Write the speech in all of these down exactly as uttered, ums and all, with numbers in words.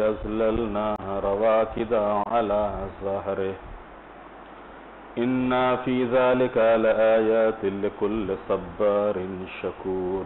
أظللناها رواكد على ظهره إن في ذلك لآيات لكل صبار شكور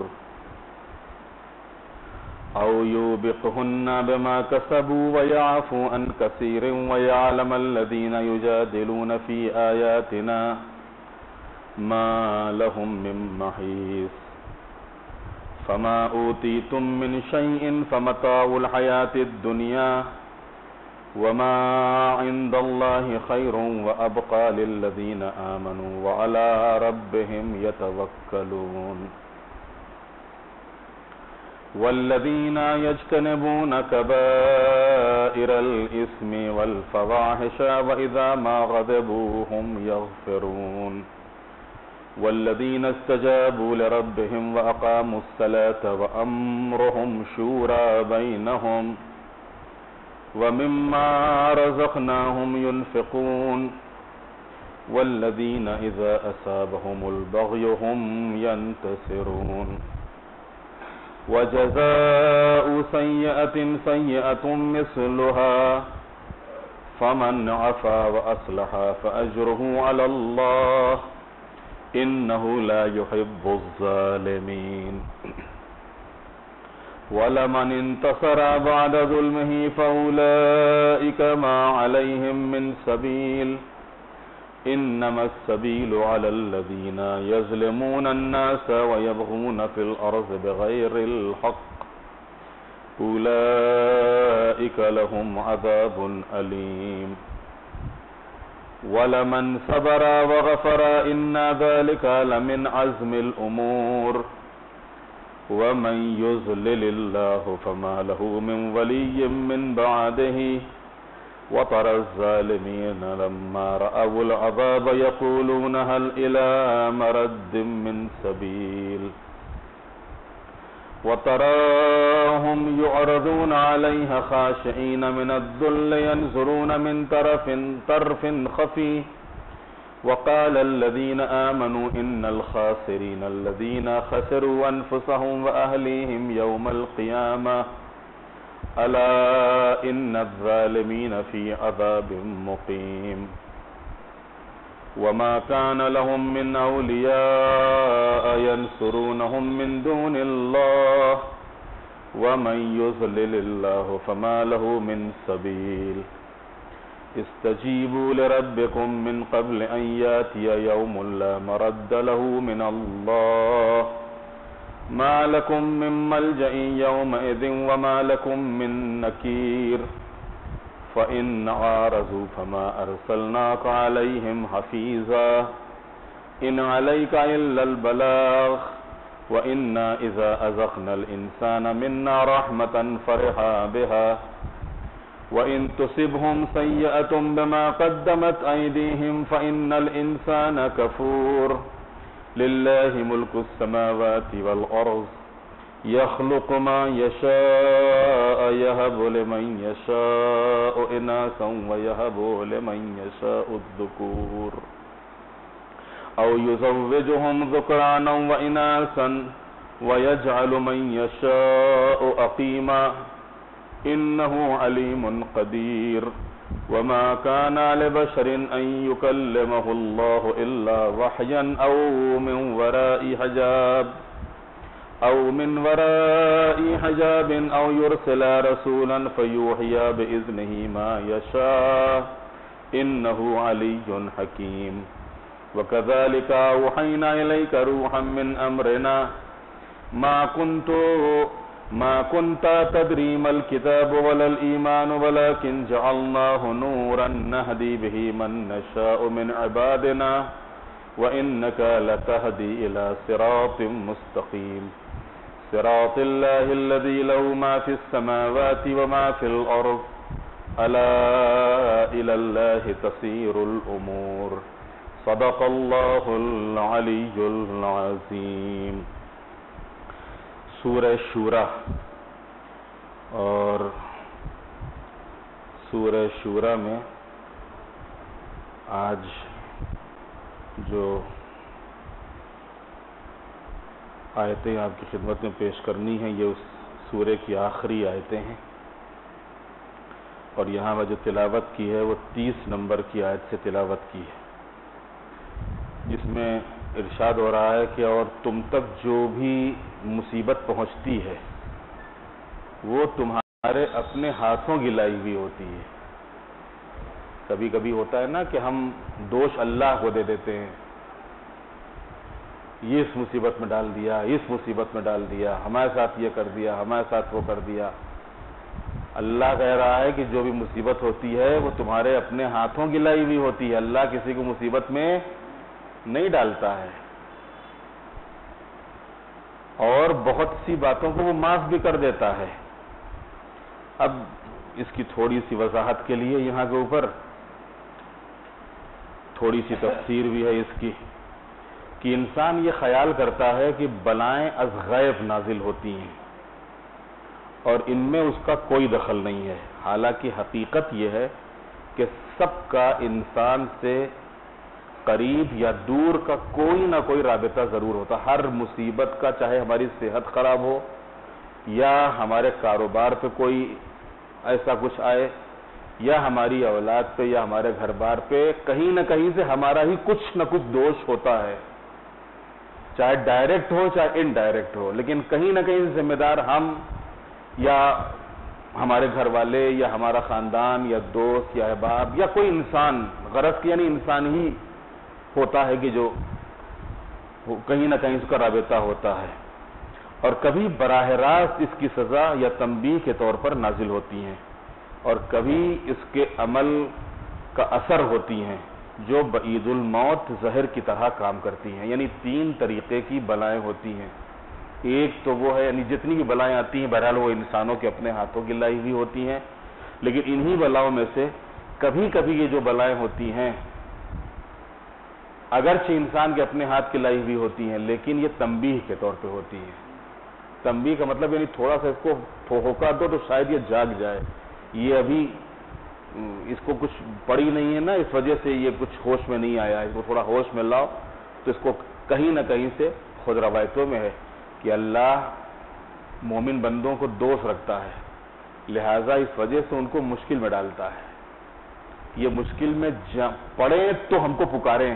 أو يوبقهن بما كسبوا ويعفو عن كثير ويعلم الذين يجادلون في آياتنا ما لهم من محيص فما أوتيتم من شيء فمتاع الحياة الدنيا وما عند الله خير وأبقى للذين آمنوا وعلى ربهم يتوكلون والذين يجتنبون كبائر الإثم والفواحش وإذا ما غضبوا هم يغفرون والذين استجابوا لربهم وأقاموا الصلاة وأمرهم شورى بينهم ومما رزقناهم ينفقون والذين إذا أصابهم البغي هم ينتصرون وجزاء سيئة سيئة مثلها فمن عفا وأصلح فأجره على الله إنه لا يحب الظالمين ولمن انتصر بعد ظلمه فأولئك ما عليهم من سبيل إنما السبيل على الذين يظلمون الناس ويبغون في الأرض بغير الحق أولئك لهم عذاب أليم ولمن صبر وغفر إن ذلك لمن عزم الأمور ومن يضلل الله فما له من ولي من بعده وترى الظالمين لما رأوا العذاب يقولون هل إلى مرد من سبيل وتراهم يعرضون عليها خاشعين من الذل ينظرون من طرف طرف خفي وقال الذين آمنوا إن الخاسرين الذين خسروا أنفسهم وأهليهم يوم القيامة ألا إن الظالمين في عذاب مقيم وما كان لهم من أولياء ينصرونهم من دون الله ومن يضلل الله فما له من سبيل استجيبوا لربكم من قبل أن يأتي يوم لا مرد له من الله ما لكم من ملجأ يومئذ وما لكم من نكير فإن عارضوا فما أرسلناك عليهم حفيظا إن عليك إلا البلاغ وإنا إذا أذقنا الإنسان منا رحمة فرحا بها وإن تصبهم سيئة بما قدمت أيديهم فإن الإنسان كفور لله ملك السماوات والأرض يخلق ما يشاء يهب لمن يشاء إناثا ويهب لمن يشاء الذكور أو يزوجهم ذكرانا وإناثا ويجعل من يشاء أقيما إنه عليم قدير وما كان لبشر أن يكلمه الله إلا وحيا أو من وراء حجاب أو من وراء حجاب أو يرسل رسولا فيوحي بإذنه ما يشاء إنه علي حكيم وكذلك أوحينا إليك روحا من أمرنا ما كنت ما كنت تدري ما الكتاب ولا الإيمان ولكن جعلناه نورا نهدي به من نشاء من عبادنا وإنك لتهدي إلى صراط مستقيم صراط الله الذي له ما في السماوات وما في الأرض ألا إلى الله تسير الأمور صدق الله العلی العظیم. سورہ شورى اور سورہ شورى میں آج جو آیتیں آپ کی خدمت میں پیش کرنی ہیں یہ اس سورے کی آخری آیتیں ہیں. اور یہاں میں جو تلاوت کی ہے وہ تیس نمبر کی آیت سے تلاوت کی ہے، جس میں ارشاد ہو رہا ہے کہ اور تم تک جو بھی مصیبت پہنچتی ہے وہ تمہارے اپنے ہاتھوں کی لائی ہوئی ہوتی ہے۔ کبھی کبھی ہوتا ہے نا کہ ہم دوش اللہ کو دے دیتے ہیں، یہ اس مصیبت میں ڈال دیا، اس مصیبت میں ڈال دیا، ہمارے ساتھ یہ کر دیا، ہمارے ساتھ وہ کر دیا۔ اللہ کہہ رہا ہے کہ جو بھی مصیبت ہوتی ہے وہ تمہارے اپنے ہاتھوں کی لائی ہوئی ہوتی ہے، اللہ کسی کو مصیبت میں نہیں ڈالتا ہے، اور بہت سی باتوں کو وہ معاف بھی کر دیتا ہے۔ اب اس کی تھوڑی سی وضاحت کے لیے یہاں کے اوپر تھوڑی سی تفسیر بھی ہے اس کی، کہ انسان یہ خیال کرتا ہے کہ بلائیں از غیب نازل ہوتی ہیں اور ان میں اس کا کوئی دخل نہیں ہے، حالانکہ حقیقت یہ ہے کہ سب کا انسان سے قریب یا دور کا کوئی نہ کوئی رابطہ ضرور ہوتا۔ ہر مصیبت کا، چاہے ہماری صحت خراب ہو یا ہمارے کاروبار پہ کوئی ایسا کچھ آئے یا ہماری اولاد پہ یا ہمارے گھر بار پہ، کہیں نہ کہیں سے ہمارا ہی کچھ نہ کچھ دوش ہوتا ہے، چاہے ڈائریکٹ ہو چاہے انڈائریکٹ ہو، لیکن کہیں نہ کہیں ذمہ دار ہم یا ہمارے گھر والے یا ہمارا خاندان یا دوست یا احباب یا کوئی انسان، غرض کی یعنی انسان ہی ہوتا ہے کہ جو کہیں نہ کہیں اس کا رابطہ ہوتا ہے، اور کبھی براہ راست اس کی سزا یا تنبیہ کے طور پر نازل ہوتی ہیں، اور کبھی اس کے عمل کا اثر ہوتی ہیں جو بعید الموت زہر کی طرح کام کرتی ہیں۔ یعنی تین طریقے کی بلائیں ہوتی ہیں۔ ایک تو وہ ہے، یعنی جتنی بھی بلائیں آتی ہیں بہرحال وہ انسانوں کے اپنے ہاتھوں کی لائی ہوئی ہوتی ہیں، لیکن انہی بلاؤں میں سے کبھی کبھی یہ جو بلائیں ہوتی ہیں اگرچہ انسان کے اپنے ہاتھ کی لائی ہوئی ہوتی ہیں، لیکن یہ تنبیہ کے طور پہ ہوتی ہیں۔ تنبیہ کا مطلب یعنی تھوڑا سا اس کو ٹھوکا دو تو شاید یہ جاگ جائے، یہ ابھی اس کو کچھ پڑی نہیں ہے نا، اس وجہ سے یہ کچھ ہوش میں نہیں آیا، اس کو تھوڑا ہوش میں لاؤ تو اس کو کہیں نہ کہیں سے، خود روایتوں میں ہے کہ اللہ مومن بندوں کو دوست رکھتا ہے، لہذا اس وجہ سے ان کو مشکل میں ڈالتا ہے۔ یہ مشکل میں پڑے تو ہم کو پکاریں،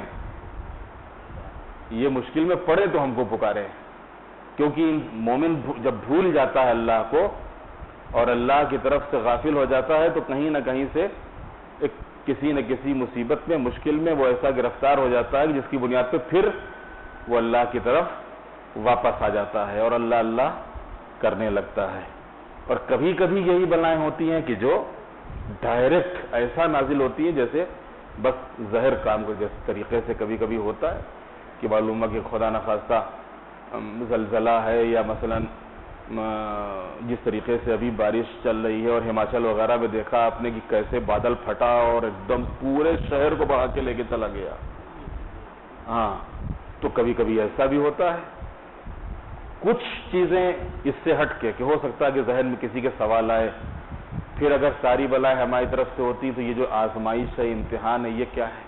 یہ مشکل میں پڑے تو ہم کو پکاریں، کیونکہ مومن جب بھول جاتا ہے اللہ کو اور اللہ کی طرف سے غافل ہو جاتا ہے تو کہیں نہ کہیں سے ایک کسی نہ کسی مصیبت میں، مشکل میں وہ ایسا گرفتار ہو جاتا ہے جس کی بنیاد پہ پھر وہ اللہ کی طرف واپس آ جاتا ہے اور اللہ اللہ کرنے لگتا ہے۔ اور کبھی کبھی یہی بلائیں ہوتی ہیں کہ جو ڈائریکٹ ایسا نازل ہوتی ہیں جیسے بس زہر کام کو، جس طریقے سے کبھی کبھی ہوتا ہے کہ معلوم ہے کہ خدا نخواستہ زلزلہ ہے، یا مثلا جس طریقے سے ابھی بارش چل رہی ہے اور ہماچل وغیرہ میں دیکھا آپ نے کہ کیسے بادل پھٹا اور ایک دم پورے شہر کو بہا کے لے کے چلا گیا۔ ہاں، تو کبھی کبھی ایسا بھی ہوتا ہے۔ کچھ چیزیں اس سے ہٹ کے کہ ہو سکتا ہے کہ ذہن میں کسی کے سوال آئے، پھر اگر ساری بلائیں ہماری طرف سے ہوتی تو یہ جو آزمائش ہے، امتحان ہے، یہ کیا ہے؟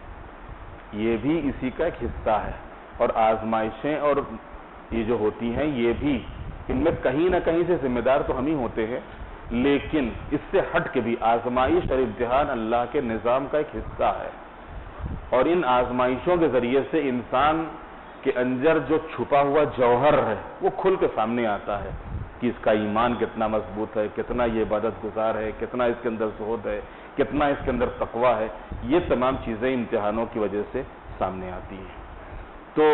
یہ بھی اسی کا ایک حصہ ہے، اور آزمائشیں اور یہ جو ہوتی ہیں یہ بھی، ان میں کہیں نہ کہیں سے ذمہ دار تو ہم ہی ہوتے ہیں، لیکن اس سے ہٹ کے بھی آزمائش اور امتحان اللہ کے نظام کا ایک حصہ ہے، اور ان آزمائشوں کے ذریعے سے انسان کے اندر جو چھپا ہوا جوہر ہے وہ کھل کے سامنے آتا ہے کہ اس کا ایمان کتنا مضبوط ہے، کتنا یہ عبادت گزار ہے، کتنا اس کے اندر زہد ہے، کتنا اس کے اندر تقویٰ ہے۔ یہ تمام چیزیں امتحانوں کی وجہ سے سامنے آتی ہیں۔ تو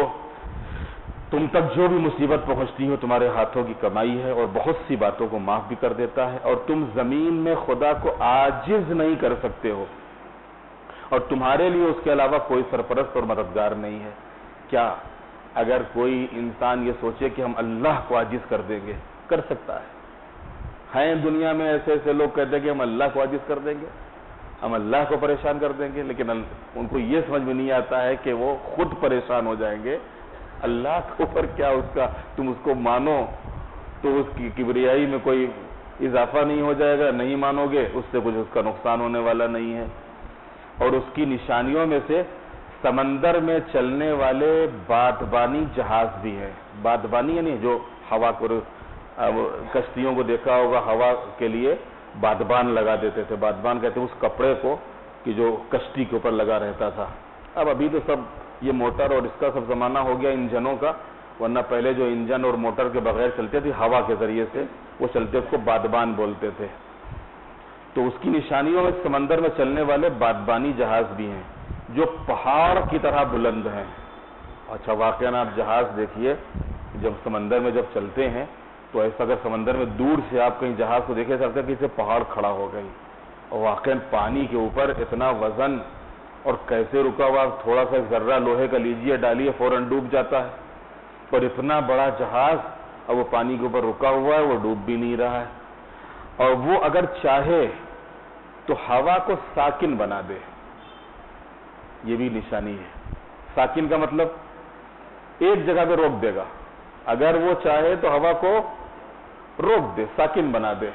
تم تک جو بھی مصیبت پہنچتی ہو تمہارے ہاتھوں کی کمائی ہے، اور بہت سی باتوں کو معاف بھی کر دیتا ہے، اور تم زمین میں خدا کو عاجز نہیں کر سکتے ہو، اور تمہارے لیے اس کے علاوہ کوئی سرپرست اور مددگار نہیں ہے۔ کیا اگر کوئی انسان یہ سوچے کہ ہم اللہ کو عاجز کر دیں گے؟ کر سکتا ہے۔ ہیں دنیا میں ایسے ایسے لوگ کہتے ہیں کہ ہم اللہ کو عاجز کر دیں گے، ہم اللہ کو پریشان کر دیں گے، لیکن ان کو یہ سمجھ میں نہیں آتا ہے کہ وہ خود پریشان ہو جائیں گے۔ اللہ کے اوپر کیا اس کا، تم اس کو مانو تو اس کی کبریائی میں کوئی اضافہ نہیں ہو جائے گا، نہیں مانو گے اس سے کچھ اس کا نقصان ہونے والا نہیں ہے۔ اور اس کی نشانیوں میں سے سمندر میں چلنے والے بادبانی جہاز بھی ہیں۔ بادبانی یعنی جو ہوا کو، کشتیوں کو دیکھا ہوگا ہوا کے لیے بادبان لگا دیتے تھے. بادبان کہتے ہیں اس کپڑے کو کہ جو کشتی کے اوپر لگا رہتا تھا. اب ابھی تو سب یہ موٹر اور اس کا سب زمانہ ہو گیا انجنوں کا, ورنہ پہلے جو انجن اور موٹر کے بغیر چلتے تھے ہوا کے ذریعے سے وہ چلتے, اس کو بادبان بولتے تھے. تو اس کی نشانیوں میں سمندر میں چلنے والے بادبانی جہاز بھی ہیں جو پہاڑ کی طرح بلند ہیں. اچھا واقعاً آپ جہاز دیکھیے جب سمندر میں جب چلتے ہیں تو ایسا اگر سمندر میں دور سے آپ کہیں جہاز کو دیکھے سکتے کہ اسے پہاڑ کھڑا ہو گئی, اور واقعاً پانی کے اوپر اتنا وزن, اور کیسے رکا ہوا, تھوڑا سا ذرہ لوہے کا لیجیے ڈالیے فوراً ڈوب جاتا ہے. اور اتنا بڑا جہاز اب وہ پانی کے اوپر رکا ہوا ہے, وہ ڈوب بھی نہیں رہا ہے. اور وہ اگر چاہے تو ہوا کو ساکن بنا دے, یہ بھی نشانی ہے. ساکن کا مطلب ایک جگہ پہ روک دے گا, اگر وہ چاہے تو ہوا کو روک دے, ساکن بنا دے.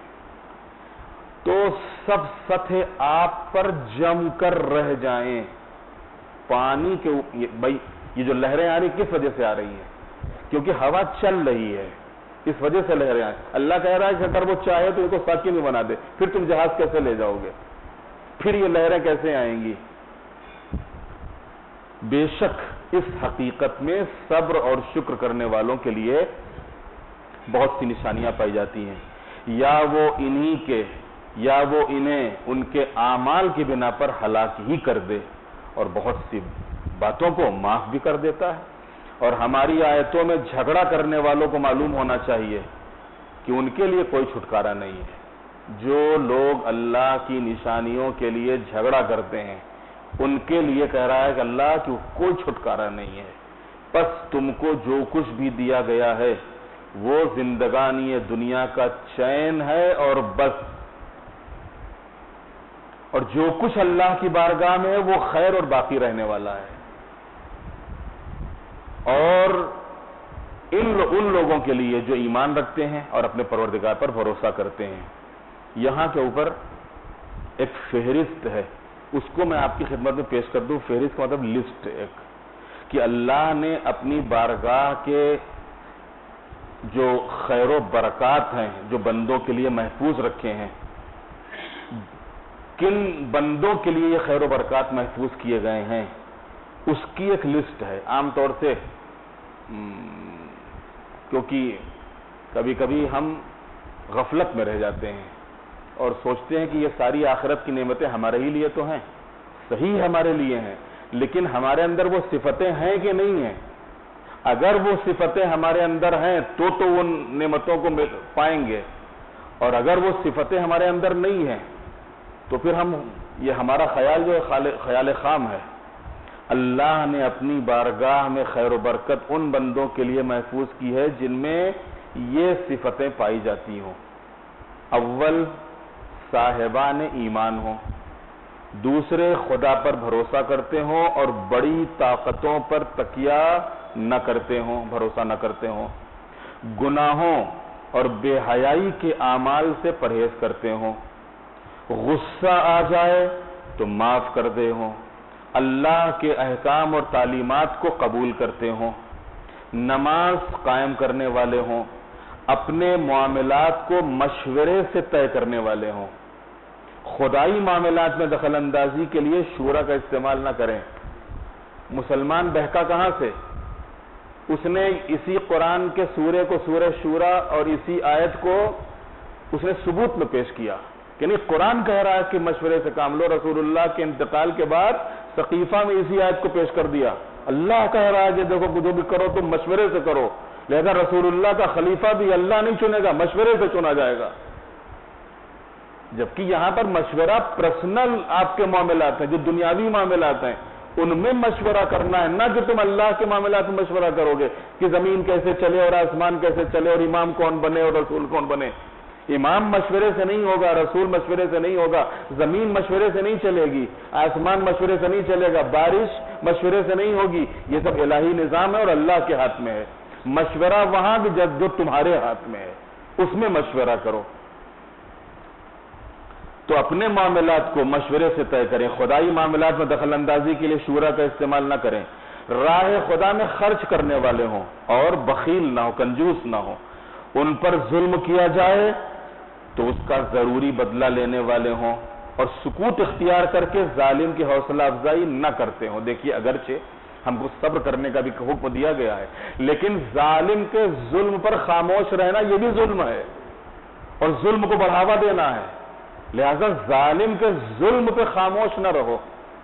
تو سب سطح آپ پر جم کر رہ جائیں. پانی کے بھائی یہ جو لہریں آ رہی کس وجہ سے آ رہی ہیں؟ کیونکہ ہوا چل رہی ہے, اس وجہ سے لہریں آئیں. اللہ کہہ رہا ہے کہ اگر وہ چاہے تو ان کو ساکن بنا دے, پھر تم جہاز کیسے لے جاؤ گے, پھر یہ لہریں کیسے آئیں گی؟ بے شک اس حقیقت میں صبر اور شکر کرنے والوں کے لیے بہت سی نشانیاں پائی جاتی ہیں. یا وہ انہی کے یا وہ انہیں ان کے اعمال کی بنا پر ہلاک ہی کر دے, اور بہت سی باتوں کو معاف بھی کر دیتا ہے. اور ہماری آیتوں میں جھگڑا کرنے والوں کو معلوم ہونا چاہیے کہ ان کے لیے کوئی چھٹکارا نہیں ہے. جو لوگ اللہ کی نشانیوں کے لیے جھگڑا کرتے ہیں ان کے لیے کہہ رہا ہے کہ اللہ کی کوئی چھٹکارا نہیں ہے. پس تم کو جو کچھ بھی دیا گیا ہے وہ زندگانی دنیا کا چین ہے اور بس, اور جو کچھ اللہ کی بارگاہ میں ہے وہ خیر اور باقی رہنے والا ہے. اور ان ان لوگوں کے لیے جو ایمان رکھتے ہیں اور اپنے پروردگار پر بھروسہ کرتے ہیں. یہاں کے اوپر ایک فہرست ہے, اس کو میں آپ کی خدمت میں پیش کر دوں. فہرست کا مطلب لسٹ, ایک کہ اللہ نے اپنی بارگاہ کے جو خیر و برکات ہیں جو بندوں کے لیے محفوظ رکھے ہیں, کن بندوں کے لیے یہ خیر و برکات محفوظ کیے گئے ہیں, اس کی ایک لسٹ ہے. عام طور سے کیونکہ کبھی کبھی ہم غفلت میں رہ جاتے ہیں اور سوچتے ہیں کہ یہ ساری آخرت کی نعمتیں ہمارے ہی لیے تو ہیں, صحیح ہمارے لیے ہیں, لیکن ہمارے اندر وہ صفتیں ہیں کہ نہیں ہیں؟ اگر وہ صفتیں ہمارے اندر ہیں تو تو ان نعمتوں کو پائیں گے, اور اگر وہ صفتیں ہمارے اندر نہیں ہیں تو پھر ہم یہ ہمارا خیال جو ہے خیال خام ہے. اللہ نے اپنی بارگاہ میں خیر و برکت ان بندوں کے لیے محفوظ کی ہے جن میں یہ صفتیں پائی جاتی ہوں. اول صاحبان ایمان ہوں, دوسرے خدا پر بھروسہ کرتے ہوں اور بڑی طاقتوں پر تکیہ نہ کرتے ہوں, بھروسہ نہ کرتے ہوں, گناہوں اور بے حیائی کے اعمال سے پرہیز کرتے ہوں, غصہ آ جائے تو معاف کر دے ہوں, اللہ کے احکام اور تعلیمات کو قبول کرتے ہوں, نماز قائم کرنے والے ہوں, اپنے معاملات کو مشورے سے طے کرنے والے ہوں, خدائی معاملات میں دخل اندازی کے لیے شورا کا استعمال نہ کریں. مسلمان بہکا کہاں سے؟ اس نے اسی قرآن کے سورے کو سورہ شورا اور اسی آیت کو اس نے ثبوت میں پیش کیا, یعنی قرآن کہہ رہا ہے کہ مشورے سے کام لو. رسول اللہ کے انتقال کے بعد سقیفہ میں اسی آیت کو پیش کر دیا. اللہ کہہ رہا ہے کہ دیکھو جو بھی کرو تم مشورے سے کرو, لہذا رسول اللہ کا خلیفہ بھی اللہ نہیں چنے گا, مشورے سے چنا جائے گا. جبکہ یہاں پر مشورہ پرسنل آپ کے معاملات ہیں, جو دنیاوی معاملات ہیں ان میں مشورہ کرنا ہے, نہ کہ تم اللہ کے معاملات میں مشورہ کرو گے کہ زمین کیسے چلے اور آسمان کیسے چلے اور امام کون بنے اور رسول کون بنے. امام مشورے سے نہیں ہوگا, رسول مشورے سے نہیں ہوگا, زمین مشورے سے نہیں چلے گی, آسمان مشورے سے نہیں چلے گا, بارش مشورے سے نہیں ہوگی. یہ سب الہی نظام ہے اور اللہ کے ہاتھ میں ہے. مشورہ وہاں بھی جو تمہارے ہاتھ میں ہے اس میں مشورہ کرو. تو اپنے معاملات کو مشورے سے طے کریں, خدائی معاملات میں دخل اندازی کے لیے شورا کا استعمال نہ کریں, راہ خدا میں خرچ کرنے والے ہوں اور بخیل نہ ہو, کنجوس نہ ہو. ان پر ظلم کیا جائے تو اس کا ضروری بدلہ لینے والے ہوں اور سکوت اختیار کر کے ظالم کی حوصلہ افزائی نہ کرتے ہوں. دیکھیے اگرچہ ہم کو صبر کرنے کا بھی حکم دیا گیا ہے، لیکن ظالم کے ظلم پر خاموش رہنا یہ بھی ظلم ہے اور ظلم کو بڑھاوا دینا ہے. لہذا ظالم کے ظلم پہ خاموش نہ رہو،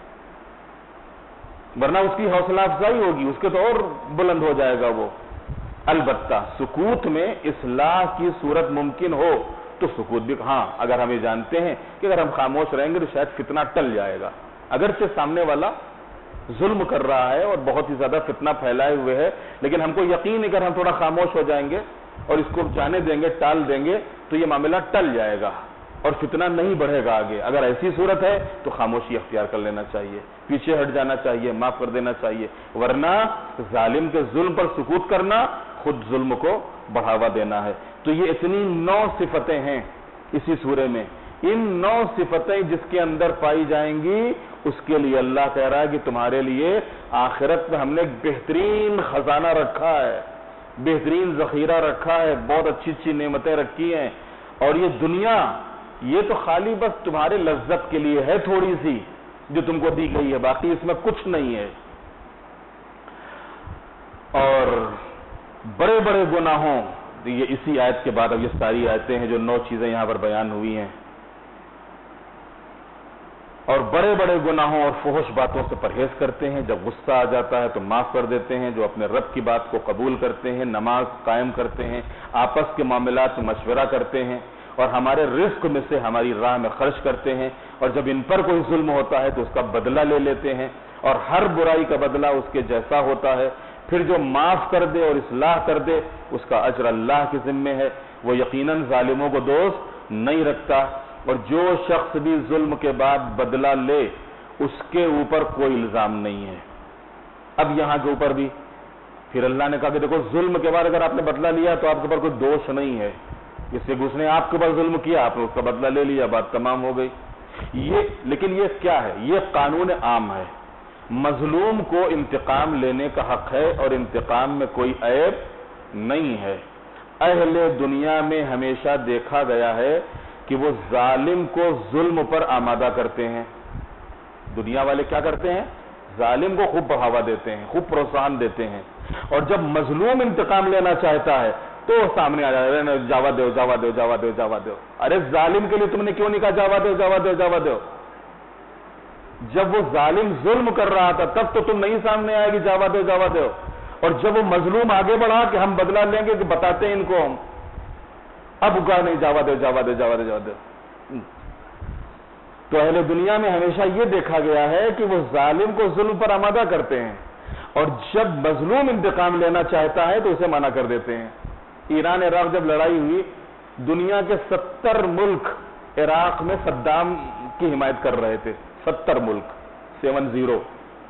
ورنہ اس کی حوصلہ افزائی ہوگی، اس کے تو اور بلند ہو جائے گا وہ. البتہ سکوت میں اصلاح کی صورت ممکن ہو تو سکوت بھی، ہاں اگر ہم یہ جانتے ہیں کہ اگر ہم خاموش رہیں گے تو شاید فتنہ ٹل جائے گا، اگرچہ سامنے والا ظلم کر رہا ہے اور بہت ہی زیادہ فتنہ پھیلائے ہوئے ہے، لیکن ہم کو یقین ہے کہ اگر ہم تھوڑا خاموش ہو جائیں گے اور اس کو جانے دیں گے، ٹال دیں گے تو یہ معاملہ ٹل جائے گا اور فتنہ نہیں بڑھے گا آگے. اگر ایسی صورت ہے تو خاموشی اختیار کر لینا چاہیے، پیچھے ہٹ جانا چاہیے، معاف کر دینا چاہیے، ورنہ ظالم کے ظلم پر سکوت کرنا خود ظلم کو بڑھاوا دینا ہے. تو یہ اتنی نو صفتیں ہیں اسی سورے میں. ان نو صفتیں جس کے اندر پائی جائیں گی اس کے لیے اللہ کہہ رہا ہے کہ تمہارے لیے آخرت میں ہم نے ایک بہترین خزانہ رکھا ہے، بہترین ذخیرہ رکھا ہے، بہت اچھی اچھی نعمتیں رکھی ہیں. اور یہ دنیا یہ تو خالی بس تمہارے لذت کے لیے ہے، تھوڑی سی جو تم کو دی گئی ہے، باقی اس میں کچھ نہیں ہے. اور بڑے بڑے گناہوں، یہ اسی آیت کے بعد اب یہ ساری آیتیں ہیں جو نو چیزیں یہاں پر بیان ہوئی ہیں، اور بڑے بڑے گناہوں اور فحش باتوں سے پرہیز کرتے ہیں. جب غصہ آ جاتا ہے تو معاف کر دیتے ہیں، جو اپنے رب کی بات کو قبول کرتے ہیں، نماز قائم کرتے ہیں، آپس کے معاملات میں مشورہ کرتے ہیں اور ہمارے رزق میں سے ہماری راہ میں خرچ کرتے ہیں. اور جب ان پر کوئی ظلم ہوتا ہے تو اس کا بدلہ لے لیتے ہیں اور ہر برائی کا بدلہ اس کے جیسا ہوتا ہے. پھر جو معاف کر دے اور اصلاح کر دے اس کا اجر اللہ کے ذمے ہے، وہ یقیناً ظالموں کو دوست نہیں رکھتا. اور جو شخص بھی ظلم کے بعد بدلہ لے اس کے اوپر کوئی الزام نہیں ہے. اب یہاں کے اوپر بھی پھر اللہ نے کہا کہ دیکھو ظلم کے بعد اگر آپ نے بدلہ لیا تو آپ کے اوپر کوئی دوش نہیں ہے، اس سے اس نے آپ کے اوپر ظلم کیا، آپ نے اس کا بدلہ لے لیا، بات تمام ہو گئی. یہ لیکن یہ کیا ہے؟ یہ قانون عام ہے. مظلوم کو انتقام لینے کا حق ہے اور انتقام میں کوئی عیب نہیں ہے. اہل دنیا میں ہمیشہ دیکھا گیا ہے کہ وہ ظالم کو ظلم پر آمادہ کرتے ہیں. دنیا والے کیا کرتے ہیں؟ ظالم کو خوب بڑھاوا دیتے ہیں، خوب پروتساہن دیتے ہیں. اور جب مظلوم انتقام لینا چاہتا ہے تو سامنے آ جائے گا، جاوا دو جاوا دو جاوا دو جاوا دو. ارے ظالم کے لیے تم نے کیوں نہیں کہا جاوا دو جاوا دو جاوا دو؟ جب وہ ظالم ظلم کر رہا تھا تب تو تم نہیں سامنے آئے گی جاوا دو جاوا دو. اور جب وہ مظلوم آگے بڑھا کہ ہم بدلہ لیں گے کہ بتاتے ہیں ان کو ہم، اب کہا نہیں جاوا دو جاوا دو جاوا دو جاوا دو. تو اہل دنیا میں ہمیشہ یہ دیکھا گیا ہے کہ وہ ظالم کو ظلم پر آمادہ کرتے ہیں اور جب مظلوم انتقام لینا چاہتا ہے تو اسے منع کر دیتے ہیں. ایران عراق جب لڑائی ہوئی، دنیا کے ستر ملک عراق میں صدام کی حمایت کر رہے تھے، ستر ملک، سیون زیرو.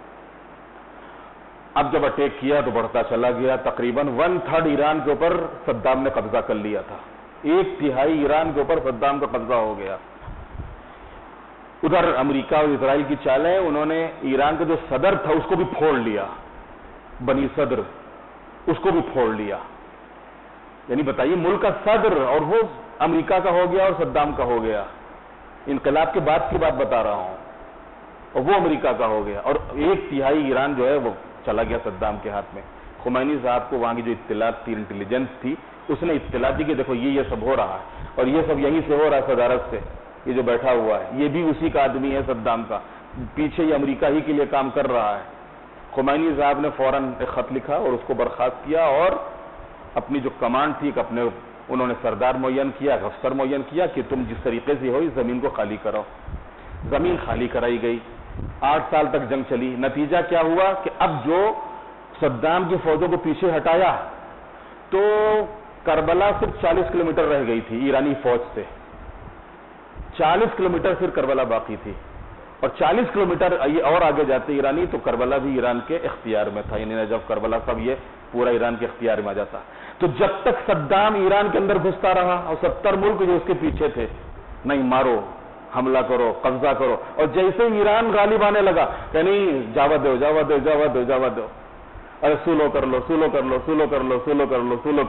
اب جب اٹیک کیا تو بڑھتا چلا گیا، تقریباً ون تھرڈ ایران کے اوپر صدام نے قبضہ کر لیا تھا، ایک تہائی ایران کے اوپر صدام کا قبضہ ہو گیا. ادھر امریکہ اور اسرائیل کی چالیں، انہوں نے ایران کا جو صدر تھا اس کو بھی پھوڑ لیا، بنی صدر، اس کو بھی پھوڑ لیا. یعنی بتائیے ملک کا صدر اور وہ امریکہ کا ہو گیا اور صدام کا ہو گیا. انقلاب کے بعد کی بات بتا رہا ہوں، اور وہ امریکہ کا ہو گیا اور ایک تہائی ایران جو ہے وہ چلا گیا صدام کے ہاتھ میں. خمینی صاحب کو وہاں کی جو اطلاعات تھی، انٹیلیجنس تھی، اس نے اطلاع دی کہ دیکھو یہ یہ سب ہو رہا ہے اور یہ سب یہیں سے ہو رہا ہے صدارت سے. یہ جو بیٹھا ہوا ہے یہ بھی اسی کا آدمی ہے صدام کا، پیچھے یہ امریکہ ہی کے لیے کام کر رہا ہے. خمینی صاحب نے فوراً ایک خط لکھا اور اس کو برخاست کیا اور اپنی جو کمانڈ تھی اپنے انہوں نے سردار معین کیا، افسر معین کیا کہ تم جس طریقے سے ہو اس زمین کو خالی کرو. زمین خالی کرائی گئی، آٹھ سال تک جنگ چلی. نتیجہ کیا ہوا کہ اب جو صدام کی فوجوں کو پیچھے ہٹایا تو کربلا صرف چالیس کلومیٹر رہ گئی تھی ایرانی فوج سے، چالیس کلومیٹر پھر کربلا باقی تھی. اور چالیس کلومیٹر اور آگے جاتے ایرانی تو کربلا بھی ایران کے اختیار میں تھا. یعنی جب کربلا سب یہ پورا ایران کے اختیار میں آ جاتا. تو جب تک صدام ایران کے اندر گھستا رہا اور ستر ملک جو اس کے پیچھے تھے، نہیں مارو، حملہ کرو، قبضہ کرو. اور جیسے ایران غالب آنے لگا کہ نہیں جاوا دو جاوا دو جاوا دو جاوا دو، ارے سولو کر لو سولو کر لو سولو کر لو سولو کر لو سولو کر.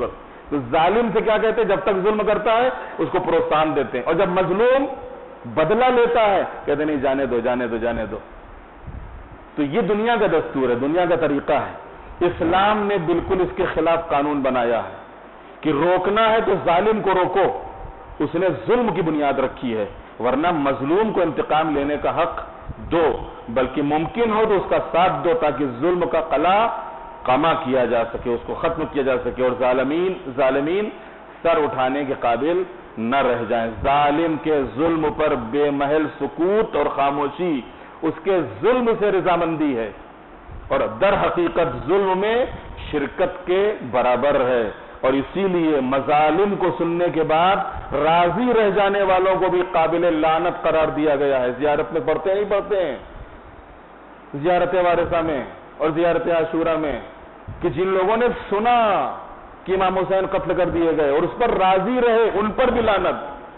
تو ظالم سے کیا کہتے ہیں؟ جب تک ظلم کرتا ہے اس کو پروتساہن دیتے ہیں، اور جب مظلوم بدلہ لیتا ہے کہتے نہیں جانے دو جانے دو جانے دو۔ تو یہ دنیا کا دستور ہے، دنیا کا طریقہ ہے۔ اسلام نے بالکل اس کے خلاف قانون بنایا ہے کہ روکنا ہے تو ظالم کو روکو، اس نے ظلم کی بنیاد رکھی ہے، ورنہ مظلوم کو انتقام لینے کا حق دو، بلکہ ممکن ہو تو اس کا ساتھ دو تاکہ ظلم کا قلع قما کیا جا سکے، اس کو ختم کیا جا سکے، اور ظالمین ظالمین سر اٹھانے کے قابل نہ رہ جائیں۔ ظالم کے ظلم پر بے محل سکوت اور خاموشی اس کے ظلم سے رضامندی ہے، اور در حقیقت ظلم میں شرکت کے برابر ہے، اور اسی لیے مظالم کو سننے کے بعد راضی رہ جانے والوں کو بھی قابل لعنت قرار دیا گیا ہے۔ زیارت میں پڑھتے نہیں پڑھتے ہیں، زیارت وارثہ میں اور زیارت عاشورہ میں، کہ جن لوگوں نے سنا کہ امام حسین قتل کر دیے گئے اور اس پر راضی رہے، ان پر بھی لعنت،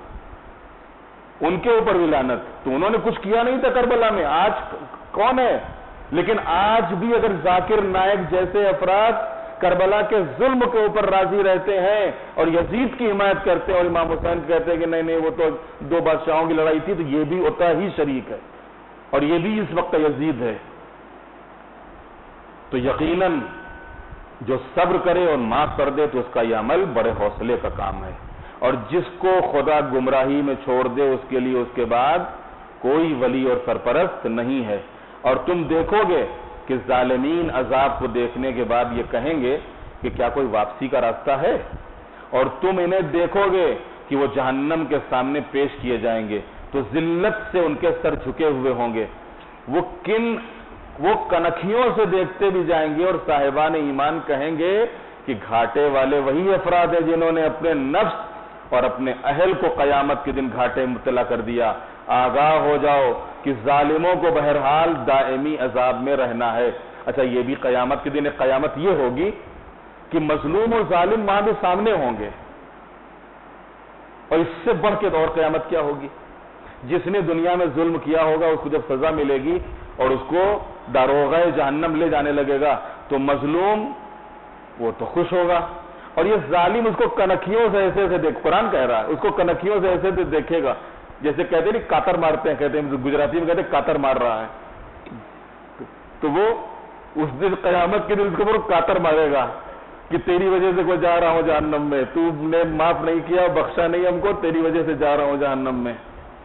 ان کے اوپر بھی لعنت۔ تو انہوں نے کچھ کیا نہیں تھا کربلا میں، آج کون ہے؟ لیکن آج بھی اگر ذاکر نائک جیسے افراد کربلا کے ظلم کے اوپر راضی رہتے ہیں اور یزید کی حمایت کرتے ہیں اور امام حسین کہتے ہیں کہ نہیں نہیں وہ تو دو بادشاہوں کی لڑائی تھی، تو یہ بھی ہوتا ہی شریک ہے، اور یہ بھی اس وقت یزید ہے۔ تو یقیناً جو صبر کرے اور معاف کر دے تو اس کا یہ عمل بڑے حوصلے کا کام ہے، اور جس کو خدا گمراہی میں چھوڑ دے اس کے لیے اس کے بعد کوئی ولی اور سرپرست نہیں ہے۔ اور تم دیکھو گے کہ ظالمین عذاب کو دیکھنے کے بعد یہ کہیں گے کہ کیا کوئی واپسی کا راستہ ہے، اور تم انہیں دیکھو گے کہ وہ جہنم کے سامنے پیش کیے جائیں گے تو ذلت سے ان کے سر جھکے ہوئے ہوں گے، وہ کن وہ کنکھیوں سے دیکھتے بھی جائیں گے، اور صاحبان ایمان کہیں گے کہ گھاٹے والے وہی افراد ہیں جنہوں نے اپنے نفس اور اپنے اہل کو قیامت کے دن گھاٹے مبتلا کر دیا۔ آگاہ ہو جاؤ کہ ظالموں کو بہرحال دائمی عذاب میں رہنا ہے۔ اچھا، یہ بھی قیامت کے دن ایک قیامت یہ ہوگی کہ مظلوم اور ظالم وہاں بھی سامنے ہوں گے، اور اس سے بڑھ کے اور قیامت کیا ہوگی؟ جس نے دنیا میں ظلم کیا ہوگا اس کو جب سزا ملے گی اور اس کو داروغہ جہنم لے جانے لگے گا تو مظلوم وہ تو خوش ہوگا، اور یہ ظالم اس کو کنکھیوں سے ایسے ایسے دیکھ، قرآن کہہ رہا ہے اس کو کنکھیوں سے ایسے ایسے دیکھے گا، جیسے کہتے ہیں کاتر مارتے ہیں، کہتے ہیں گجراتی میں کہتے ہیں کاتر مار رہا ہے، تو وہ اس دن قیامت کے دن اس کو کاتر مارے گا کہ تیری وجہ سے کوئی جا رہا ہوں جہنم میں، تو نے معاف نہیں کیا، بخشا نہیں ہم کو، تیری وجہ سے جا رہا ہوں جہنم میں۔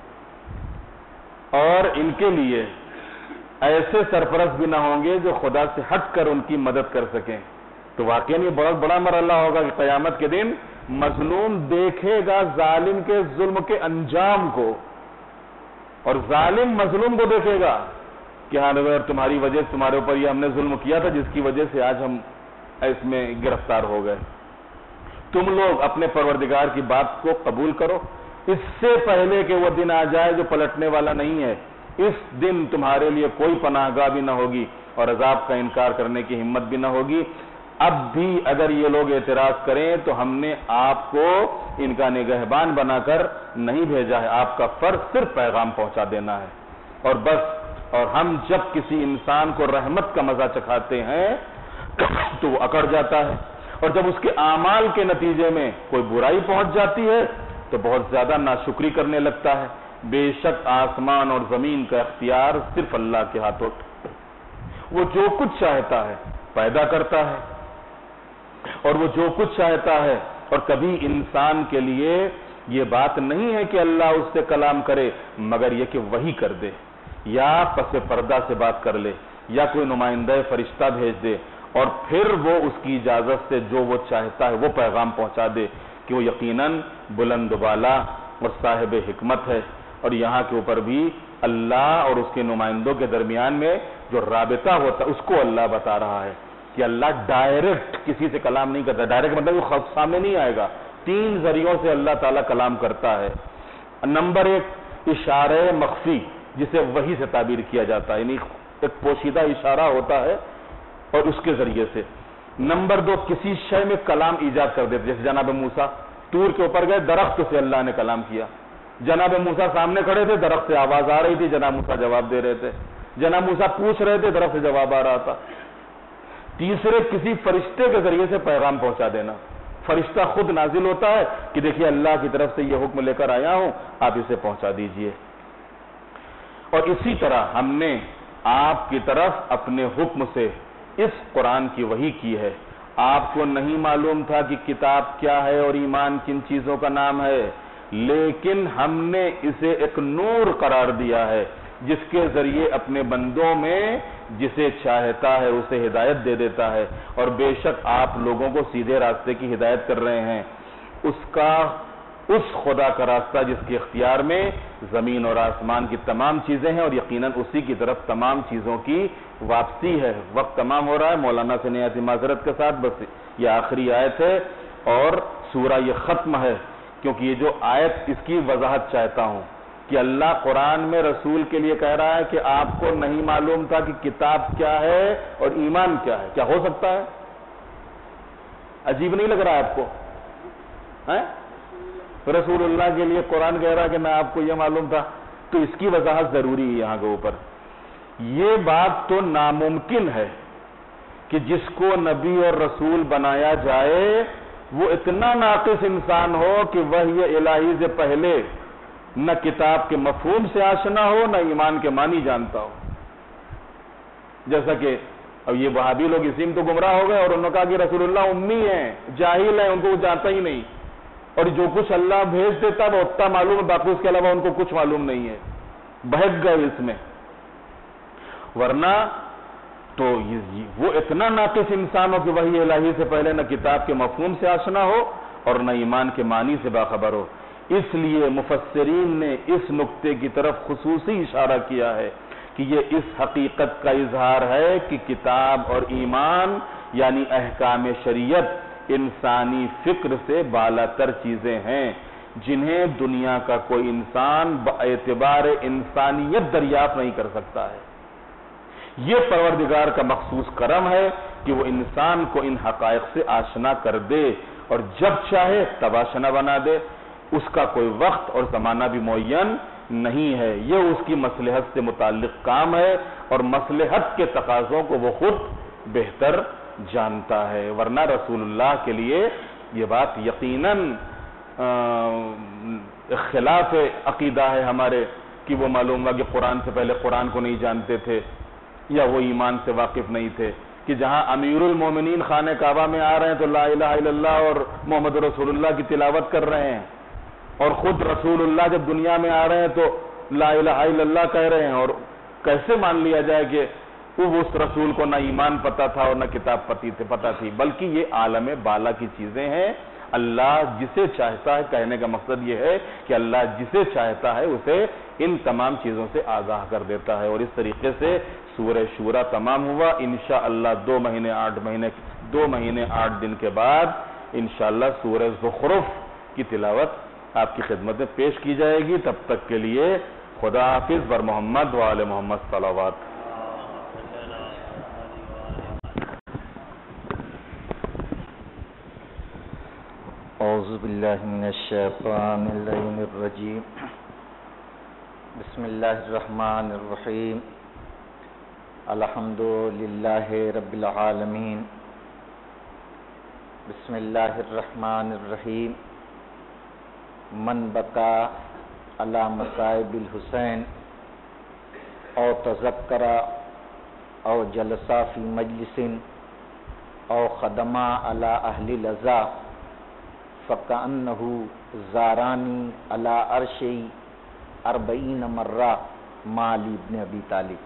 اور ان کے لیے ایسے سرپرست بھی نہ ہوں گے جو خدا سے ہٹ کر ان کی مدد کر سکیں۔ تو واقعی یہ بہت بڑا مرحلہ ہوگا کہ قیامت کے دن مظلوم دیکھے گا ظالم کے ظلم کے انجام کو، اور ظالم مظلوم کو دیکھے گا کہ ہاں اگر تمہاری وجہ سے تمہارے اوپر یہ ہم نے ظلم کیا تھا جس کی وجہ سے آج ہم اس میں گرفتار ہو گئے، تم لوگ اپنے پروردگار کی بات کو قبول کرو اس سے پہلے کہ وہ دن آ جائے جو پلٹنے والا نہیں ہے۔ اس دن تمہارے لیے کوئی پناہ گاہ بھی نہ ہوگی اور عذاب کا انکار کرنے کی ہمت بھی نہ ہوگی۔ اب بھی اگر یہ لوگ اعتراض کریں تو ہم نے آپ کو ان کا نگہبان بنا کر نہیں بھیجا ہے، آپ کا فرض صرف پیغام پہنچا دینا ہے اور بس۔ اور ہم جب کسی انسان کو رحمت کا مزہ چکھاتے ہیں تو وہ اکڑ جاتا ہے، اور جب اس کے اعمال کے نتیجے میں کوئی برائی پہنچ جاتی ہے تو بہت زیادہ ناشکری کرنے لگتا ہے۔ بے شک آسمان اور زمین کا اختیار صرف اللہ کے ہاتھوں، وہ جو کچھ چاہتا ہے پیدا کرتا ہے، اور وہ جو کچھ چاہتا ہے، اور کبھی انسان کے لیے یہ بات نہیں ہے کہ اللہ اس سے کلام کرے مگر یہ کہ وحی کر دے، یا پس پردہ سے بات کر لے، یا کوئی نمائندہ فرشتہ بھیج دے، اور پھر وہ اس کی اجازت سے جو وہ چاہتا ہے وہ پیغام پہنچا دے کہ وہ یقیناً بلند بالا اور صاحب حکمت ہے۔ اور یہاں کے اوپر بھی اللہ اور اس کے نمائندوں کے درمیان میں جو رابطہ ہوتا ہے اس کو اللہ بتا رہا ہے کہ اللہ ڈائریکٹ کسی سے کلام نہیں کرتا، ڈائریکٹ مطلب وہ خود سامنے نہیں آئے گا، تین ذریعوں سے اللہ تعالیٰ کلام کرتا ہے۔ نمبر ایک اشارہ مخفی جسے وحی سے تعبیر کیا جاتا ہے، یعنی ایک پوشیدہ اشارہ ہوتا ہے اور اس کے ذریعے سے۔ نمبر دو کسی شے میں کلام ایجاد کر دیتے، جیسے جناب موسیٰ طور کے اوپر گئے، درخت سے اللہ نے کلام کیا، جناب موسیٰ سامنے کھڑے تھے، درخت سے آواز آ رہی تھی، جناب موسیٰ جواب دے رہے تھے، جناب موسیٰ پوچھ رہے تھے، درخت سے جواب آ رہا تھا۔ تیسرے کسی فرشتے کے ذریعے سے پیغام پہنچا دینا، فرشتہ خود نازل ہوتا ہے کہ دیکھیے اللہ کی طرف سے یہ حکم لے کر آیا ہوں، آپ اسے پہنچا دیجئے۔ اور اسی طرح ہم نے آپ کی طرف اپنے حکم سے اس قرآن کی وحی کی ہے۔ آپ کو نہیں معلوم تھا کہ کتاب کیا ہے اور ایمان کن چیزوں کا نام ہے، لیکن ہم نے اسے ایک نور قرار دیا ہے جس کے ذریعے اپنے بندوں میں جسے چاہتا ہے اسے ہدایت دے دیتا ہے، اور بے شک آپ لوگوں کو سیدھے راستے کی ہدایت کر رہے ہیں۔ اس کا اس خدا کا راستہ جس کے اختیار میں زمین اور آسمان کی تمام چیزیں ہیں، اور یقیناً اسی کی طرف تمام چیزوں کی واپسی ہے۔ وقت تمام ہو رہا ہے، مولانا سے نہایت معذرت کے ساتھ بس یہ آخری آیت ہے اور سورہ یہ ختم ہے، کیونکہ یہ جو آیت اس کی وضاحت چاہتا ہوں کہ اللہ قرآن میں رسول کے لیے کہہ رہا ہے کہ آپ کو نہیں معلوم تھا کہ کتاب کیا ہے اور ایمان کیا ہے۔ کیا ہو سکتا ہے؟ عجیب نہیں لگ رہا ہے آپ کو؟ رسول اللہ کے لیے قرآن کہہ رہا ہے کہ میں آپ کو یہ معلوم تھا، تو اس کی وضاحت ضروری ہے یہاں کے اوپر۔ یہ بات تو ناممکن ہے کہ جس کو نبی اور رسول بنایا جائے وہ اتنا ناقص انسان ہو کہ وحی الہی سے پہلے نہ کتاب کے مفہوم سے آشنا ہو نہ ایمان کے معنی جانتا ہو۔ جیسا کہ اب یہ وہابی لوگ اسی میں تو گمراہ ہو گئے اور انہوں نے کہا کہ رسول اللہ امی ہیں، جاہل ہیں، ان کو جانتا ہی نہیں، اور جو کچھ اللہ بھیج دیتا وہ اتنا معلوم ہے، باقی اس کے علاوہ ان کو کچھ معلوم نہیں ہے، بہک گئے اس میں۔ ورنہ تو وہ اتنا ناقص انسان ہو کہ وحی الہی سے پہلے نہ کتاب کے مفہوم سے آشنا ہو اور نہ ایمان کے معنی سے باخبر ہو۔ اس لیے مفسرین نے اس نقطے کی طرف خصوصی اشارہ کیا ہے کہ یہ اس حقیقت کا اظہار ہے کہ کتاب اور ایمان یعنی احکام شریعت انسانی فکر سے بالا تر چیزیں ہیں، جنہیں دنیا کا کوئی انسان باعتبار انسانیت دریافت نہیں کر سکتا ہے۔ یہ پروردگار کا مخصوص کرم ہے کہ وہ انسان کو ان حقائق سے آشنا کر دے اور جب چاہے تب آشنا بنا دے۔ اس کا کوئی وقت اور زمانہ بھی معین نہیں ہے، یہ اس کی مصلحت سے متعلق کام ہے اور مصلحت کے تقاضوں کو وہ خود بہتر جانتا ہے۔ ورنہ رسول اللہ کے لیے یہ بات یقیناً خلاف عقیدہ ہے ہمارے کہ وہ معلوم ہوا کہ قرآن سے پہلے قرآن کو نہیں جانتے تھے یا وہ ایمان سے واقف نہیں تھے، کہ جہاں امیر المومنین خانہ کعبہ میں آ رہے ہیں تو لا الہ الا اللہ اور محمد رسول اللہ کی تلاوت کر رہے ہیں، اور خود رسول اللہ جب دنیا میں آ رہے ہیں تو لا الہ الا اللہ کہہ رہے ہیں، اور کیسے مان لیا جائے کہ وہ اس رسول کو نہ ایمان پتا تھا اور نہ کتاب پتی تھے پتا تھی؟ بلکہ یہ عالم بالا کی چیزیں ہیں۔ اللہ جسے چاہتا ہے، کہنے کا مقصد یہ ہے کہ اللہ جسے چاہتا ہے اسے ان تمام چیزوں سے آگاہ کر دیتا ہے، اور اس طریقے سے سورہ شورى تمام ہوا۔ انشاءاللہ دو مہینے آٹھ مہینے دو مہینے آٹھ دن کے بعد انشاءاللہ سورہ زخرف کی تلاوت آپ کی خدمت میں پیش کی جائے گی۔ تب تک کے لیے خدا حافظ بر محمد وآل محمد صلوات۔ اعوذ باللہ من الشیطان اللعین الرجیم، بسم اللہ الرحمن الرحیم، الحمد للہ رب العالمین، بسم اللہ الرحمن الرحیم، من بکا علی مصائب الحسین او تذکر او جلسا فی مجلس او خدما علی اہل العزا فکأنہ زارانی علی عرشی اربعین مرہ مع علی ابن ابی طالب۔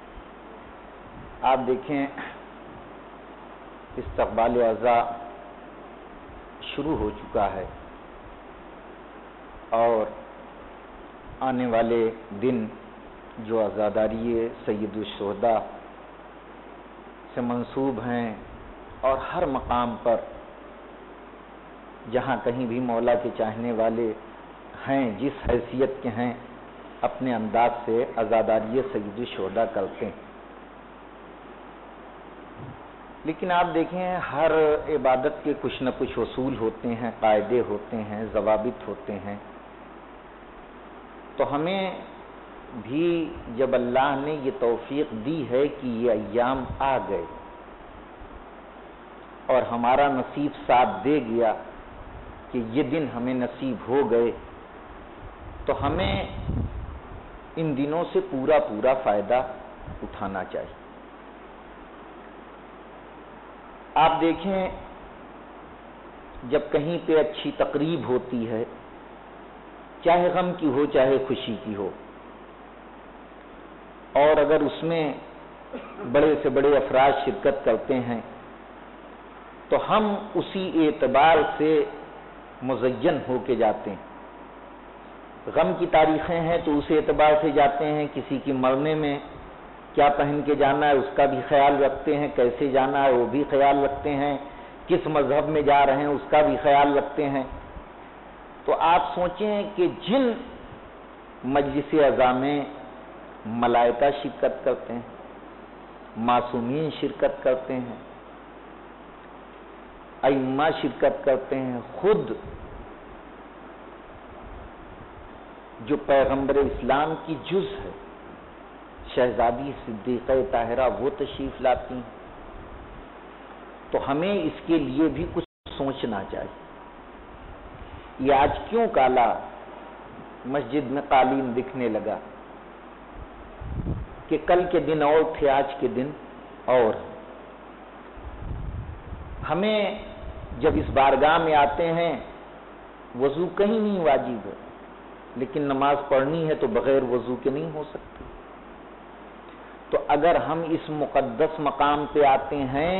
آپ دیکھیں استقبال عزا شروع ہو چکا ہے اور آنے والے دن جو عزاداری سید الشہداء سے منسوب ہیں اور ہر مقام پر جہاں کہیں بھی مولا کے چاہنے والے ہیں جس حیثیت کے ہیں اپنے انداز سے عزاداری سید الشہداء کرتے ہیں، لیکن آپ دیکھیں ہر عبادت کے کچھ نہ کچھ اصول ہوتے ہیں، قاعدے ہوتے ہیں، ضوابط ہوتے ہیں۔ تو ہمیں بھی جب اللہ نے یہ توفیق دی ہے کہ یہ ایام آ گئے اور ہمارا نصیب ساتھ دے گیا کہ یہ دن ہمیں نصیب ہو گئے تو ہمیں ان دنوں سے پورا پورا فائدہ اٹھانا چاہیے۔ آپ دیکھیں جب کہیں پہ اچھی تقریب ہوتی ہے، چاہے غم کی ہو چاہے خوشی کی ہو، اور اگر اس میں بڑے سے بڑے افراد شرکت کرتے ہیں تو ہم اسی اعتبار سے مزین ہو کے جاتے ہیں۔ غم کی تاریخیں ہیں تو اس اعتبار سے جاتے ہیں، کسی کی مرنے میں کیا پہن کے جانا ہے اس کا بھی خیال رکھتے ہیں، کیسے جانا ہے وہ بھی خیال رکھتے ہیں، کس مذہب میں جا رہے ہیں اس کا بھی خیال رکھتے ہیں۔ تو آپ سوچیں کہ جن مجلس عزا میں ملائکہ شرکت کرتے ہیں، معصومین شرکت کرتے ہیں، ائمہ شرکت کرتے ہیں، خود جو پیغمبر اسلام کی جز ہے شہزادی صدیقہ طاہرہ وہ تشریف لاتی ہیں، تو ہمیں اس کے لیے بھی کچھ سوچنا چاہیے۔ یہ آج کیوں کالا مسجد میں قالین دکھنے لگا کہ کل کے دن اور تھے، آج کے دن اور۔ ہمیں جب اس بارگاہ میں آتے ہیں وضو کہیں نہیں واجب ہے، لیکن نماز پڑھنی ہے تو بغیر وضو کے نہیں ہو سکتی۔ تو اگر ہم اس مقدس مقام پہ آتے ہیں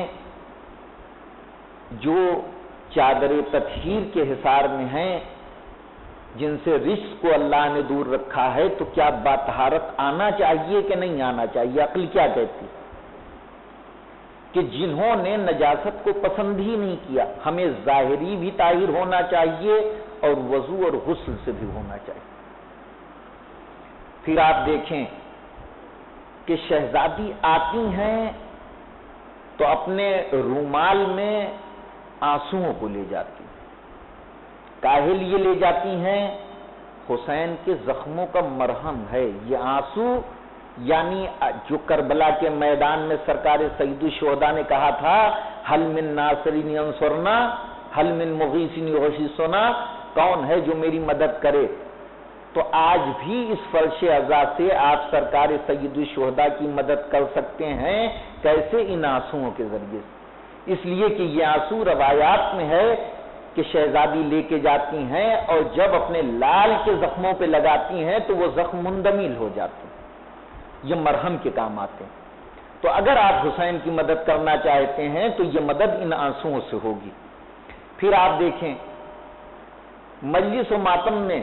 جو چادر تطہیر کے حصار میں ہیں، جن سے رجس کو اللہ نے دور رکھا ہے، تو کیا باطہارت آنا چاہیے کہ نہیں آنا چاہیے؟ عقل کیا کہتی کہ جنہوں نے نجاست کو پسند ہی نہیں کیا، ہمیں ظاہری بھی طاہر ہونا چاہیے اور وضو اور غسل سے بھی ہونا چاہیے۔ پھر آپ دیکھیں کہ شہزادی آتی ہیں تو اپنے رومال میں آنسوؤں کو لے جاتی ہیں۔ کاہے لیے لے جاتی ہیں؟ حسین کے زخموں کا مرہم ہے یہ آنسو، یعنی جو کربلا کے میدان میں سرکار سید الشہداء نے کہا تھا حل من ناصر ینصرنا حل من مغیث یغیثنا، کون ہے جو میری مدد کرے؟ تو آج بھی اس فرش عزا سے آپ سرکار سید الشہداء کی مدد کر سکتے ہیں، کیسے؟ ان آنسوؤں کے ذریعے سے۔ اس لیے کہ یہ آنسو روایات میں ہے کہ شہزادی لے کے جاتی ہیں اور جب اپنے لال کے زخموں پہ لگاتی ہیں تو وہ زخم مندمل ہو جاتے ہیں، یہ مرہم کے کام آتے ہیں۔ تو اگر آپ حسین کی مدد کرنا چاہتے ہیں تو یہ مدد ان آنسوؤں سے ہوگی۔ پھر آپ دیکھیں مجلس و ماتم میں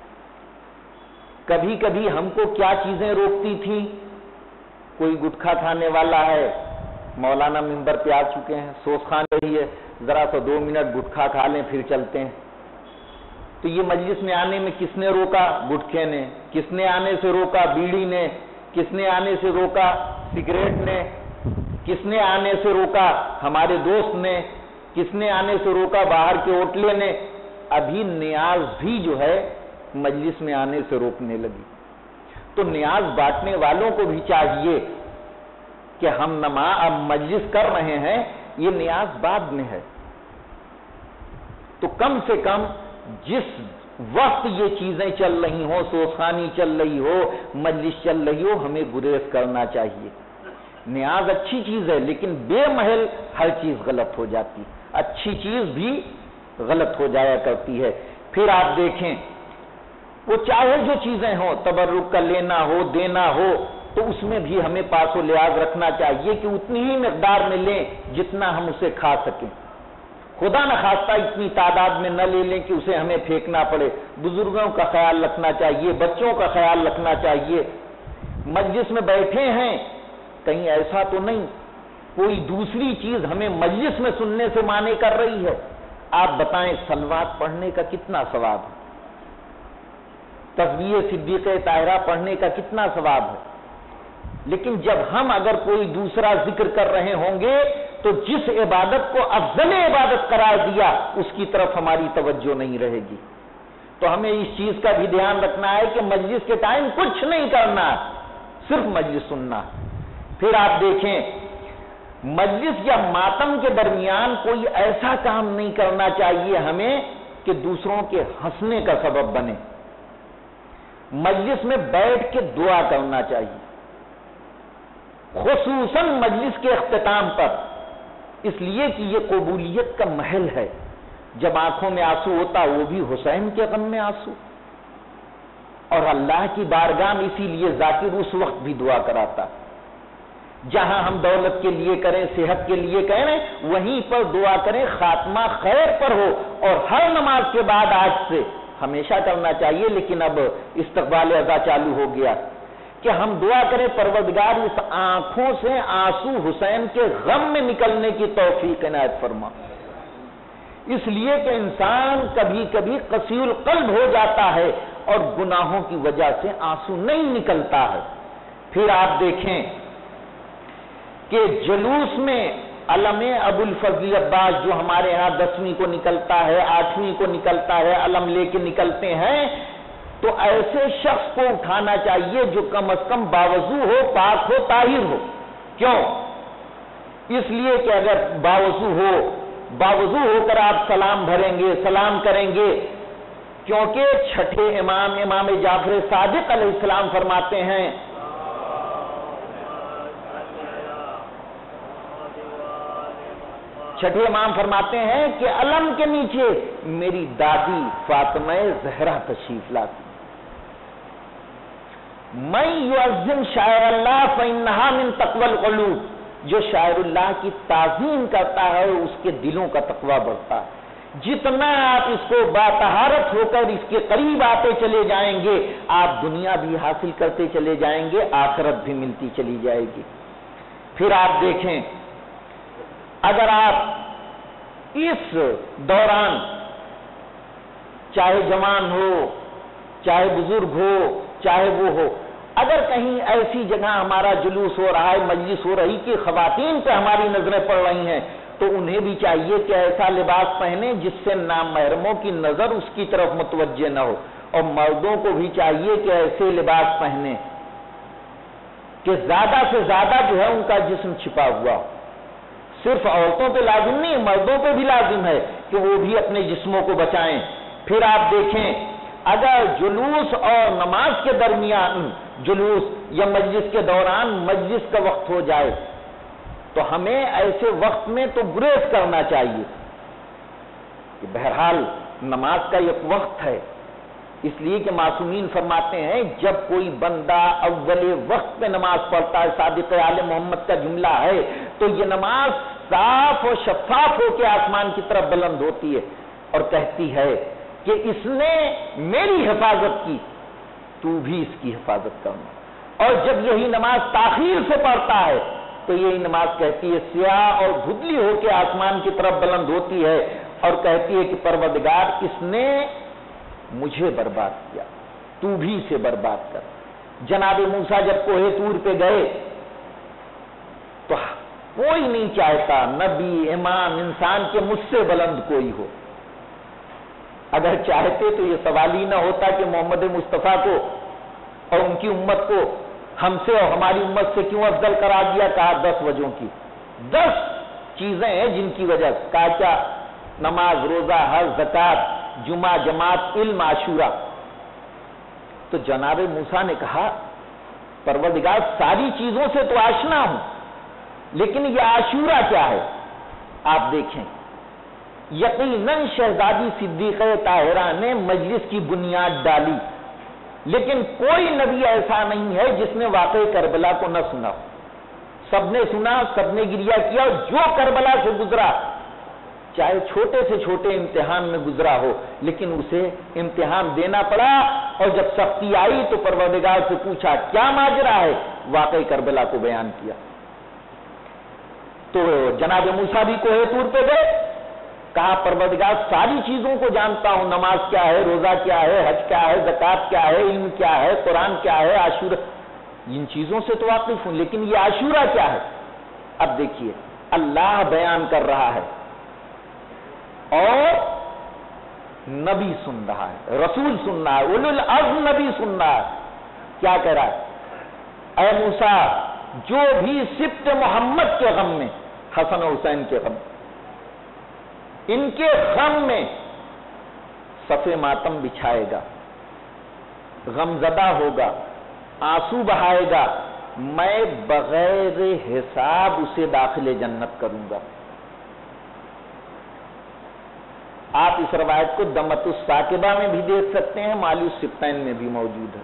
کبھی کبھی ہم کو کیا چیزیں روکتی تھیں؟ کوئی گٹکھا کھانے والا ہے، مولانا ممبر پہ آ چکے ہیں، سوس خان رہی ہے، ذرا سا دو منٹ گٹکھا کھا لیں پھر چلتے ہیں۔ تو یہ مجلس میں آنے میں کس نے روکا؟ گٹکھے نے۔ کس نے آنے سے روکا؟ بیڑی نے۔ کس نے آنے سے روکا؟ سگریٹ نے۔ کس نے آنے سے روکا؟ ہمارے دوست نے۔ کس نے آنے سے روکا؟ باہر کے ہوٹلے نے۔ ابھی نیاز بھی جو ہے مجلس میں آنے سے روکنے لگی۔ تو نیاز بانٹنے والوں کو بھی چاہیے کہ ہم نما اب مجلس کر رہے ہیں، یہ نیاز بعد میں ہے، تو کم سے کم جس وقت یہ چیزیں چل رہی ہوں، سوسخانی چل رہی ہو، مجلس چل رہی ہو، ہمیں گریز کرنا چاہیے۔ نیاز اچھی چیز ہے لیکن بے محل ہر چیز غلط ہو جاتی، اچھی چیز بھی غلط ہو جایا کرتی ہے۔ پھر آپ دیکھیں وہ چاہے جو چیزیں ہوں، تبرک کا لینا ہو دینا ہو، تو اس میں بھی ہمیں پاس و لحاظ رکھنا چاہیے کہ اتنی ہی مقدار میں لیں جتنا ہم اسے کھا سکیں، خدا نخواستہ اتنی تعداد میں نہ لے لیں کہ اسے ہمیں پھینکنا پڑے۔ بزرگوں کا خیال رکھنا چاہیے، بچوں کا خیال رکھنا چاہیے۔ مجلس میں بیٹھے ہیں، کہیں ایسا تو نہیں کوئی دوسری چیز ہمیں مجلس میں سننے سے مانے کر رہی ہے؟ آپ بتائیں صلوات پڑھنے کا کتنا ثواب ہے؟ تسبیح صدیقہ طاہرہ پڑھنے کا کتنا ثواب ہے؟ لیکن جب ہم اگر کوئی دوسرا ذکر کر رہے ہوں گے تو جس عبادت کو افضل عبادت قرار دیا اس کی طرف ہماری توجہ نہیں رہے گی۔ تو ہمیں اس چیز کا بھی دھیان رکھنا ہے کہ مجلس کے ٹائم کچھ نہیں کرنا، صرف مجلس سننا۔ پھر آپ دیکھیں مجلس یا ماتم کے درمیان کوئی ایسا کام نہیں کرنا چاہیے ہمیں کہ دوسروں کے ہنسنے کا سبب بنے۔ مجلس میں بیٹھ کے دعا کرنا چاہیے، خصوصاً مجلس کے اختتام پر، اس لیے کہ یہ قبولیت کا محل ہے۔ جب آنکھوں میں آنسو ہوتا وہ بھی حسین کے غم میں آنسو، اور اللہ کی بارگاہ میں اسی لیے ذاکر اس وقت بھی دعا کراتا۔ جہاں ہم دولت کے لیے کریں، صحت کے لیے کریں، وہیں پر دعا کریں خاتمہ خیر پر ہو، اور ہر نماز کے بعد آج سے ہمیشہ کرنا چاہیے۔ لیکن اب استقبال اذا چالو ہو گیا کہ ہم دعا کریں پروردگار اس آنکھوں سے آنسو حسین کے غم میں نکلنے کی توفیق عنایت فرما، اس لیے کہ انسان کبھی کبھی قسی القلب ہو جاتا ہے اور گناہوں کی وجہ سے آنسو نہیں نکلتا ہے۔ پھر آپ دیکھیں کہ جلوس میں علم ابو الفضل عباس جو ہمارے ہاں دسویں کو نکلتا ہے، آٹھویں کو نکلتا ہے، علم لے کے نکلتے ہیں، تو ایسے شخص کو اٹھانا چاہیے جو کم از کم باوضو ہو، پاک ہو، طاہر ہو۔ کیوں؟ اس لیے کہ اگر باوضو ہو باوضو ہو کر آپ سلام بھریں گے، سلام کریں گے، کیونکہ چھٹے امام امام جعفر صادق علیہ السلام فرماتے ہیں چھٹے امام فرماتے ہیں کہ علم کے نیچے میری دادی فاطمہ زہرا تشریف لاتی۔ من یعظم شاعر اللہ فإنہا من تقوی القلوب، جو شاعر اللہ کی تعظیم کرتا ہے اس کے دلوں کا تقوی بڑھتا ہے۔ جتنا آپ اس کو باطہارت ہو کر اس کے قریب آتے چلے جائیں گے، آپ دنیا بھی حاصل کرتے چلے جائیں گے، آخرت بھی ملتی چلی جائے گی۔ پھر آپ دیکھیں، اگر آپ اس دوران چاہے جوان ہو، چاہے بزرگ ہو، چاہے وہ ہو، اگر کہیں ایسی جگہ ہمارا جلوس ہو رہا ہے، مجلس ہو رہی کہ خواتین پہ ہماری نظریں پڑ رہی ہیں، تو انہیں بھی چاہیے کہ ایسا لباس پہنے جس سے نامحرموں کی نظر اس کی طرف متوجہ نہ ہو، اور مردوں کو بھی چاہیے کہ ایسے لباس پہنے کہ زیادہ سے زیادہ جو ہے ان کا جسم چھپا ہوا ہو۔ صرف عورتوں پہ لازم نہیں، مردوں پہ بھی لازم ہے کہ وہ بھی اپنے جسموں کو بچائیں۔ پھر آپ دیکھیں، اگر جلوس اور نماز کے درمیان جلوس یا مجلس کے دوران مجلس کا وقت ہو جائے تو ہمیں ایسے وقت میں تو گریز کرنا چاہیے کہ بہرحال نماز کا ایک وقت ہے، اس لیے کہ معصومین فرماتے ہیں جب کوئی بندہ اول وقت پہ نماز پڑھتا ہے، صادق آل محمد کا جملہ ہے، تو یہ نماز صاف اور شفاف ہو کے آسمان کی طرف بلند ہوتی ہے اور کہتی ہے کہ اس نے میری حفاظت کی، تو بھی اس کی حفاظت کرنا۔ اور جب یہی نماز تاخیر سے پڑھتا ہے تو یہی نماز کہتی ہے سیاہ اور دھندلی ہو کے آسمان کی طرف بلند ہوتی ہے اور کہتی ہے کہ پروردگار اس نے مجھے برباد کیا، تو بھی اسے برباد کر۔ جناب موسیٰ جب کوہ طور پہ گئے تو کوئی نہیں چاہتا نبی، امام، انسان کے مجھ سے بلند کوئی ہو۔ اگر چاہتے تو یہ سوال ہی نہ ہوتا کہ محمد مصطفیٰ کو اور ان کی امت کو ہم سے اور ہماری امت سے کیوں افضل قرار دیا۔ کہا دس وجہوں کی، دس چیزیں ہیں جن کی وجہ سے، کہا کیا؟ نماز، روزہ، حج، زکوٰۃ، جمعہ، جماعت، علم، عاشورہ۔ تو جناب موسیٰ نے کہا پروردگار ساری چیزوں سے تو آشنا ہوں، لیکن یہ عاشورہ کیا ہے؟ آپ دیکھیں، یقیناً شہزادی صدیقہ طاہرہ نے مجلس کی بنیاد ڈالی، لیکن کوئی نبی ایسا نہیں ہے جس نے واقعہ کربلا کو نہ سنا۔ سب نے سنا، سب نے گریہ کیا، جو کربلا سے گزرا چاہے چھوٹے سے چھوٹے امتحان میں گزرا ہو، لیکن اسے امتحان دینا پڑا، اور جب سختی آئی تو پروردگار سے پوچھا کیا ماجرا ہے، واقعہ کربلا کو بیان کیا۔ تو جناب موسیٰ بھی کوہ طور پہ گئے، کہا پروردگار ساری چیزوں کو جانتا ہوں، نماز کیا ہے، روزہ کیا ہے، حج کیا ہے، زکوٰۃ کیا ہے، علم کیا ہے، قرآن کیا ہے، عاشورہ، ان چیزوں سے تو واقف ہوں، لیکن یہ عاشورہ کیا ہے؟ اب دیکھیے اللہ بیان کر رہا ہے اور نبی سن رہا ہے، رسول سن رہا ہے، اولو العزم نبی سن رہا ہے۔ کیا کہہ رہا ہے؟ اے موسیٰ، جو بھی سبط محمد کے غم میں، حسن و حسین کے غم، ان کے غم میں صف ماتم بچھائے گا، غمزدہ ہوگا، آنسو بہائے گا، میں بغیر حساب اسے داخل جنت کروں گا۔ آپ اس روایت کو دمت الساکبہ میں بھی دیکھ سکتے ہیں، مالی السبتین میں بھی موجود ہے۔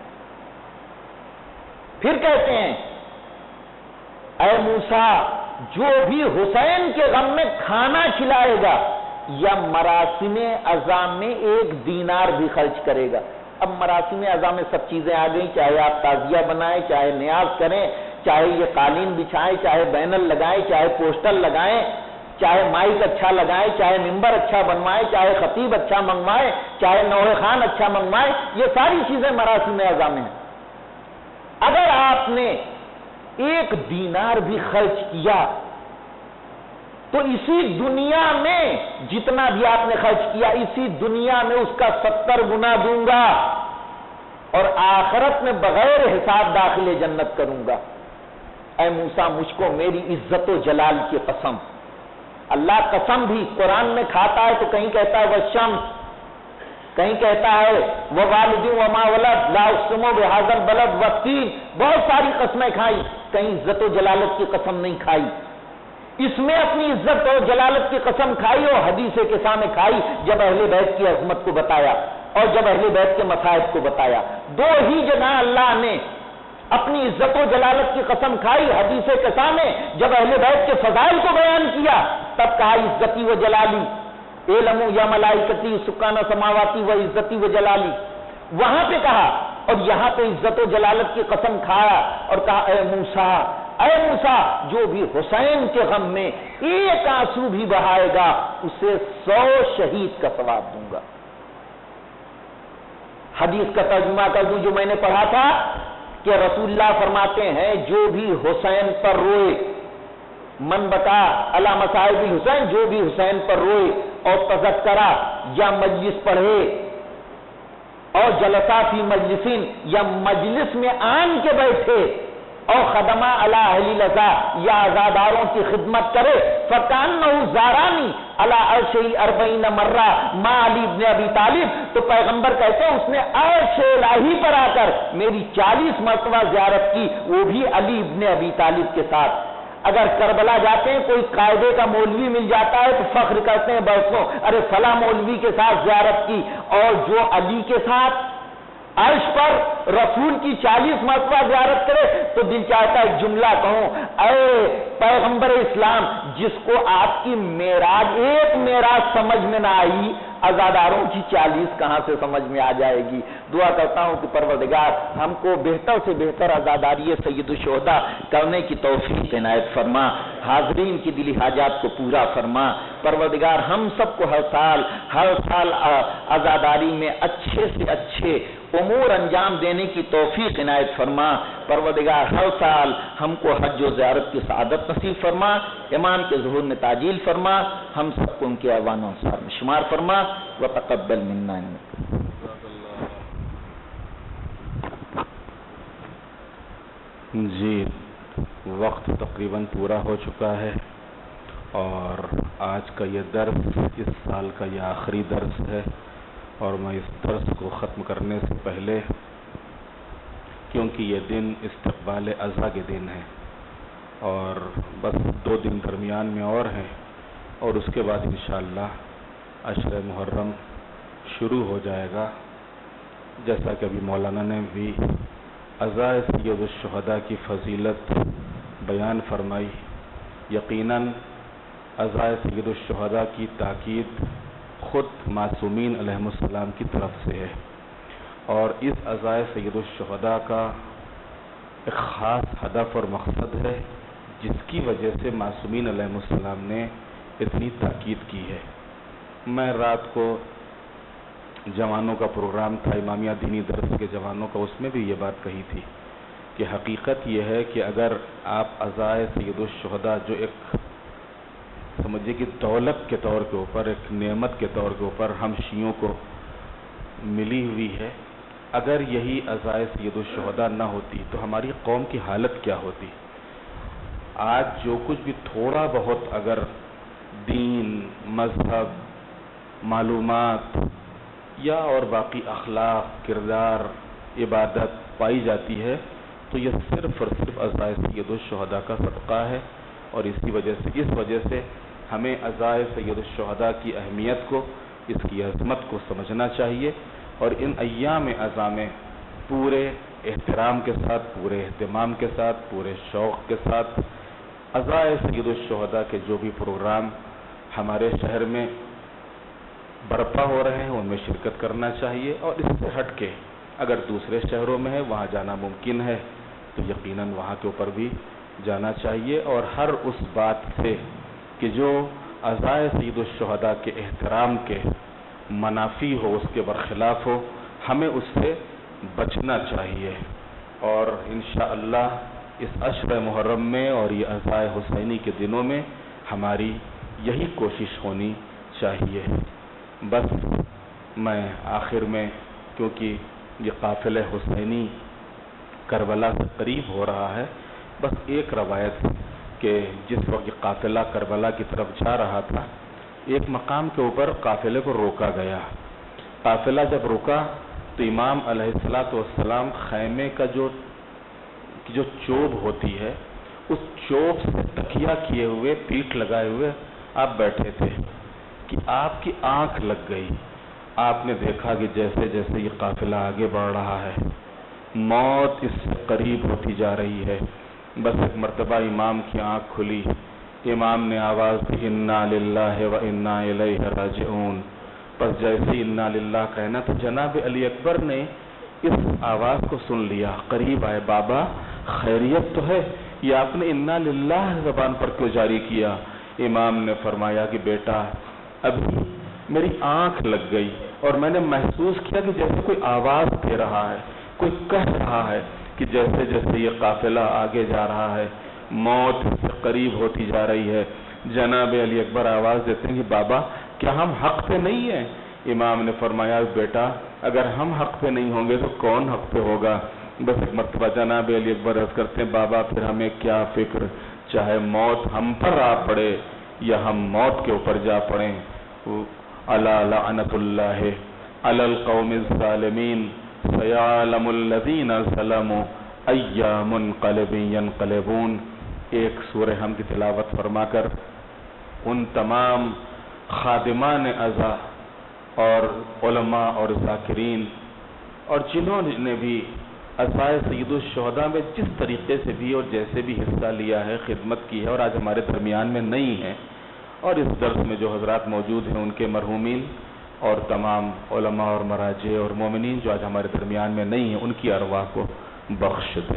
پھر کہتے ہیں اے موسیٰ، جو بھی حسین کے غم میں کھانا کھلائے گا یا مراسم عزا میں ایک دینار بھی خرچ کرے گا۔ اب مراسم عزا میں سب چیزیں آ گئیں، چاہے آپ تعزیہ بنائیں، چاہے نیاز کریں، چاہے یہ قالین بچھائیں، چاہے بینر لگائیں، چاہے پوسٹر لگائیں، چاہے مائک اچھا لگائیں، چاہے ممبر اچھا بنوائیں، چاہے خطیب اچھا منگوائیں، چاہے نوحہ خان اچھا منگوائیں، یہ ساری چیزیں مراسم عزا میں ہیں۔ اگر آپ نے ایک دینار بھی خرچ کیا تو اسی دنیا میں جتنا بھی آپ نے خرچ کیا، اسی دنیا میں اس کا ستر گنا دوں گا اور آخرت میں بغیر حساب داخل جنت کروں گا۔ اے موسیٰ، مجھ کو میری عزت و جلال کی قسم، اللہ قسم بھی قرآن میں کھاتا ہے تو کہیں کہتا ہے والشمس، کہیں کہتا ہے ووالد وما ولد لا اقسم بہذا البلد والتین، بہت ساری قسمیں کھائی، کہیں عزت و جلالت کی قسم نہیں کھائی۔ اس میں اپنی عزت و جلالت کی قسم کھائی اور حدیث کے سامنے کھائی جب اہل بیت کی عظمت کو بتایا اور جب اہل بیت کے مصائب کو بتایا۔ دو ہی جگہ اللہ نے اپنی عزت و جلالت کی قسم کھائی، حدیث کے سامنے جب اہل بیت کے فضائل کو بیان کیا تب کہا عزتی و جلالی، اعلموا یا ملائکتی سکان سماواتی و عزتی و جلالی، وہاں پہ کہا، اور یہاں پہ عزت و جلالت کی قسم کھایا اور کہا اے موسیٰ، اے موسیٰ، جو بھی حسین کے غم میں ایک آنسو بھی بہائے گا اسے سو شہید کا ثواب دوں گا۔ حدیث کا ترجمہ کر دوں جو میں نے پڑھا تھا کہ رسول اللہ فرماتے ہیں جو بھی حسین پر روئے، من بکا علی مصائب الحسین، جو بھی حسین پر روئے اور تذکرہ یا مجلس پڑھے اور جلسہ فی مجلسین یا مجلس میں آن کے بیٹھے اور خدمہ علی اہل لذا یا عزاداروں کی خدمت کرے، فکانہ زارانی علی عرش اربعین مرہ ما علی ابن ابی طالب، تو پیغمبر کہتے ہیں اس نے عرش الہی پر آ کر میری چالیس مرتبہ زیارت کی، وہ بھی علی ابن ابی طالب کے ساتھ۔ اگر کربلا جاتے ہیں کوئی قاعدے کا مولوی مل جاتا ہے تو فخر کرتے ہیں برسوں، ارے فلاں مولوی کے ساتھ زیارت کی، اور جو علی کے ساتھ عرش پر رسول کی چالیس مرتبہ زیارت کرے تو دل چاہتا ہے جملہ کہوں، اے پیغمبر اسلام، جس کو آپ کی معراج ایک معراج سمجھ میں نہ آئی، عزاداروں کی چالیس کہاں سے سمجھ میں آ جائے گی۔ دعا کرتا ہوں کہ پروردگار ہم کو بہتر سے بہتر عزاداری سید الشہداء کرنے کی توفیق عنایت فرما، حاضرین کی دلی حاجات کو پورا فرما۔ پروردگار ہم سب کو ہر سال ہر سال عزاداری میں اچھے سے اچھے امور انجام دینے کی توفیق عنایت فرما۔ پروردگار ہر سال ہم کو حج و زیارت کی سعادت نصیب فرما، ایمان کے ظہور میں تعجیل فرما، ہم سب کو ان کے اعوان و انصار میں شمار فرما، وتقبل منا انک۔ جی، وقت تقریباً پورا ہو چکا ہے اور آج کا یہ درس اس سال کا یہ آخری درس ہے، اور میں اس درس کو ختم کرنے سے پہلے، کیونکہ یہ دن استقبال اضحیٰ کے دن ہے اور بس دو دن درمیان میں اور ہیں، اور اس کے بعد انشاءاللہ عشر محرم شروع ہو جائے گا۔ جیسا کہ ابھی مولانا نے بھی عزائے سید الشہداء کی فضیلت بیان فرمائی، یقیناً عزائے سید الشہداء کی تاکید خود معصومین علیہم السلام کی طرف سے ہے، اور اس عزائے سید الشہداء کا ایک خاص ہدف اور مقصد ہے جس کی وجہ سے معصومین علیہم السلام نے اتنی تاکید کی ہے۔ میں رات کو جوانوں کا پروگرام تھا، امامیہ دینی درس کے جوانوں کا، اس میں بھی یہ بات کہی تھی کہ حقیقت یہ ہے کہ اگر آپ عزائے سید الشہداء جو ایک سمجھے کہ دولت کے طور کے اوپر، ایک نعمت کے طور کے اوپر ہم شیعوں کو ملی ہوئی ہے، اگر یہی عزائے سید الشہداء نہ ہوتی تو ہماری قوم کی حالت کیا ہوتی۔ آج جو کچھ بھی تھوڑا بہت اگر دین، مذہب، معلومات یا اور باقی اخلاق، کردار، عبادت پائی جاتی ہے تو یہ صرف اور صرف عزائے سید الشہداء کا صدقہ ہے، اور اسی وجہ سے اس وجہ سے ہمیں عزائے سید الشہداء کی اہمیت کو، اس کی عظمت کو سمجھنا چاہیے، اور ان ایام عزا میں پورے احترام کے ساتھ، پورے اہتمام کے ساتھ، پورے شوق کے ساتھ عزائے سید الشہداء کے جو بھی پروگرام ہمارے شہر میں برپا ہو رہے ہیں ان میں شرکت کرنا چاہیے، اور اس سے ہٹ کے اگر دوسرے شہروں میں ہے وہاں جانا ممکن ہے تو یقیناً وہاں کے اوپر بھی جانا چاہیے، اور ہر اس بات سے کہ جو عزائے سید الشہداء کے احترام کے منافی ہو، اس کے برخلاف ہو، ہمیں اس سے بچنا چاہیے۔ اور انشاءاللہ اس عشر محرم میں اور یہ عزائے حسینی کے دنوں میں ہماری یہی کوشش ہونی چاہیے۔ بس میں آخر میں، کیونکہ یہ قافلہ حسینی کربلا سے قریب ہو رہا ہے، بس ایک روایت کہ جس وقت یہ قافلہ کربلا کی طرف جا رہا تھا، ایک مقام کے اوپر قافلے کو روکا گیا۔ قافلہ جب رکا تو امام علیہ الصلوۃ والسلام خیمے کا جو جو چوب ہوتی ہے، اس چوب سے تکیہ کیے ہوئے، پیٹھ لگائے ہوئے آپ بیٹھے تھے کہ آپ کی آنکھ لگ گئی۔ آپ نے دیکھا کہ جیسے جیسے یہ قافلہ آگے بڑھ رہا ہے، موت اس سے قریب ہوتی جا رہی ہے۔ بس ایک مرتبہ امام کی آنکھ کھلی، امام نے آواز دی انا للہ و انا الیہ راجعون۔ بس جیسے انا للہ کہنا تو جناب علی اکبر نے اس آواز کو سن لیا، قریب آئے، بابا خیریت تو ہے، یہ آپ نے انا للہ زبان پر کیوں جاری کیا؟ امام نے فرمایا کہ بیٹا ابھی میری آنکھ لگ گئی اور میں نے محسوس کیا کہ جیسے کوئی آواز دے رہا ہے، کوئی کہہ رہا ہے کہ جیسے جیسے یہ قافلہ آگے جا رہا ہے، موت سے قریب ہوتی جا رہی ہے۔ جناب علی اکبر آواز دیتے ہیں کہ بابا کیا ہم حق پہ نہیں ہیں؟ امام نے فرمایا بیٹا اگر ہم حق پہ نہیں ہوں گے تو کون حق پہ ہوگا؟ بس ایک مرتبہ جناب علی اکبر عرض کرتے ہیں بابا پھر ہمیں کیا فکر، چاہے موت ہم پر آ پڑے یا ہم موت کے اوپر جا پڑیں۔ الا لعنت اللہ علی القوم الظالمین سیعلم الذین ظلموا ای منقلب ینقلبون۔ ایک سورہ ہم کی تلاوت فرما کر ان تمام خادمان عزا اور علماء اور ذاکرین اور جنہوں نے بھی عزائے سید الشہداء میں جس طریقے سے بھی اور جیسے بھی حصہ لیا ہے، خدمت کی ہے اور آج ہمارے درمیان میں نہیں ہے، اور اس درس میں جو حضرات موجود ہیں ان کے مرحومین اور تمام علماء اور مراجع اور مومنین جو آج ہمارے درمیان میں نہیں ہیں، ان کی ارواح کو بخش دے۔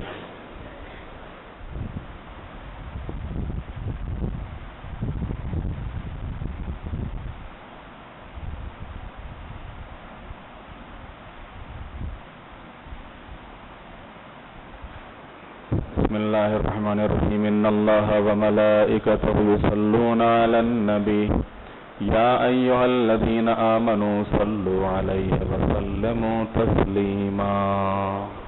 بسم اللہ الرحمن الرحیم ان اللہ وملائکتہ یصلون علی النبی یا ایہا الذین آمنوا صلوا علیہ وسلموا تسلیما۔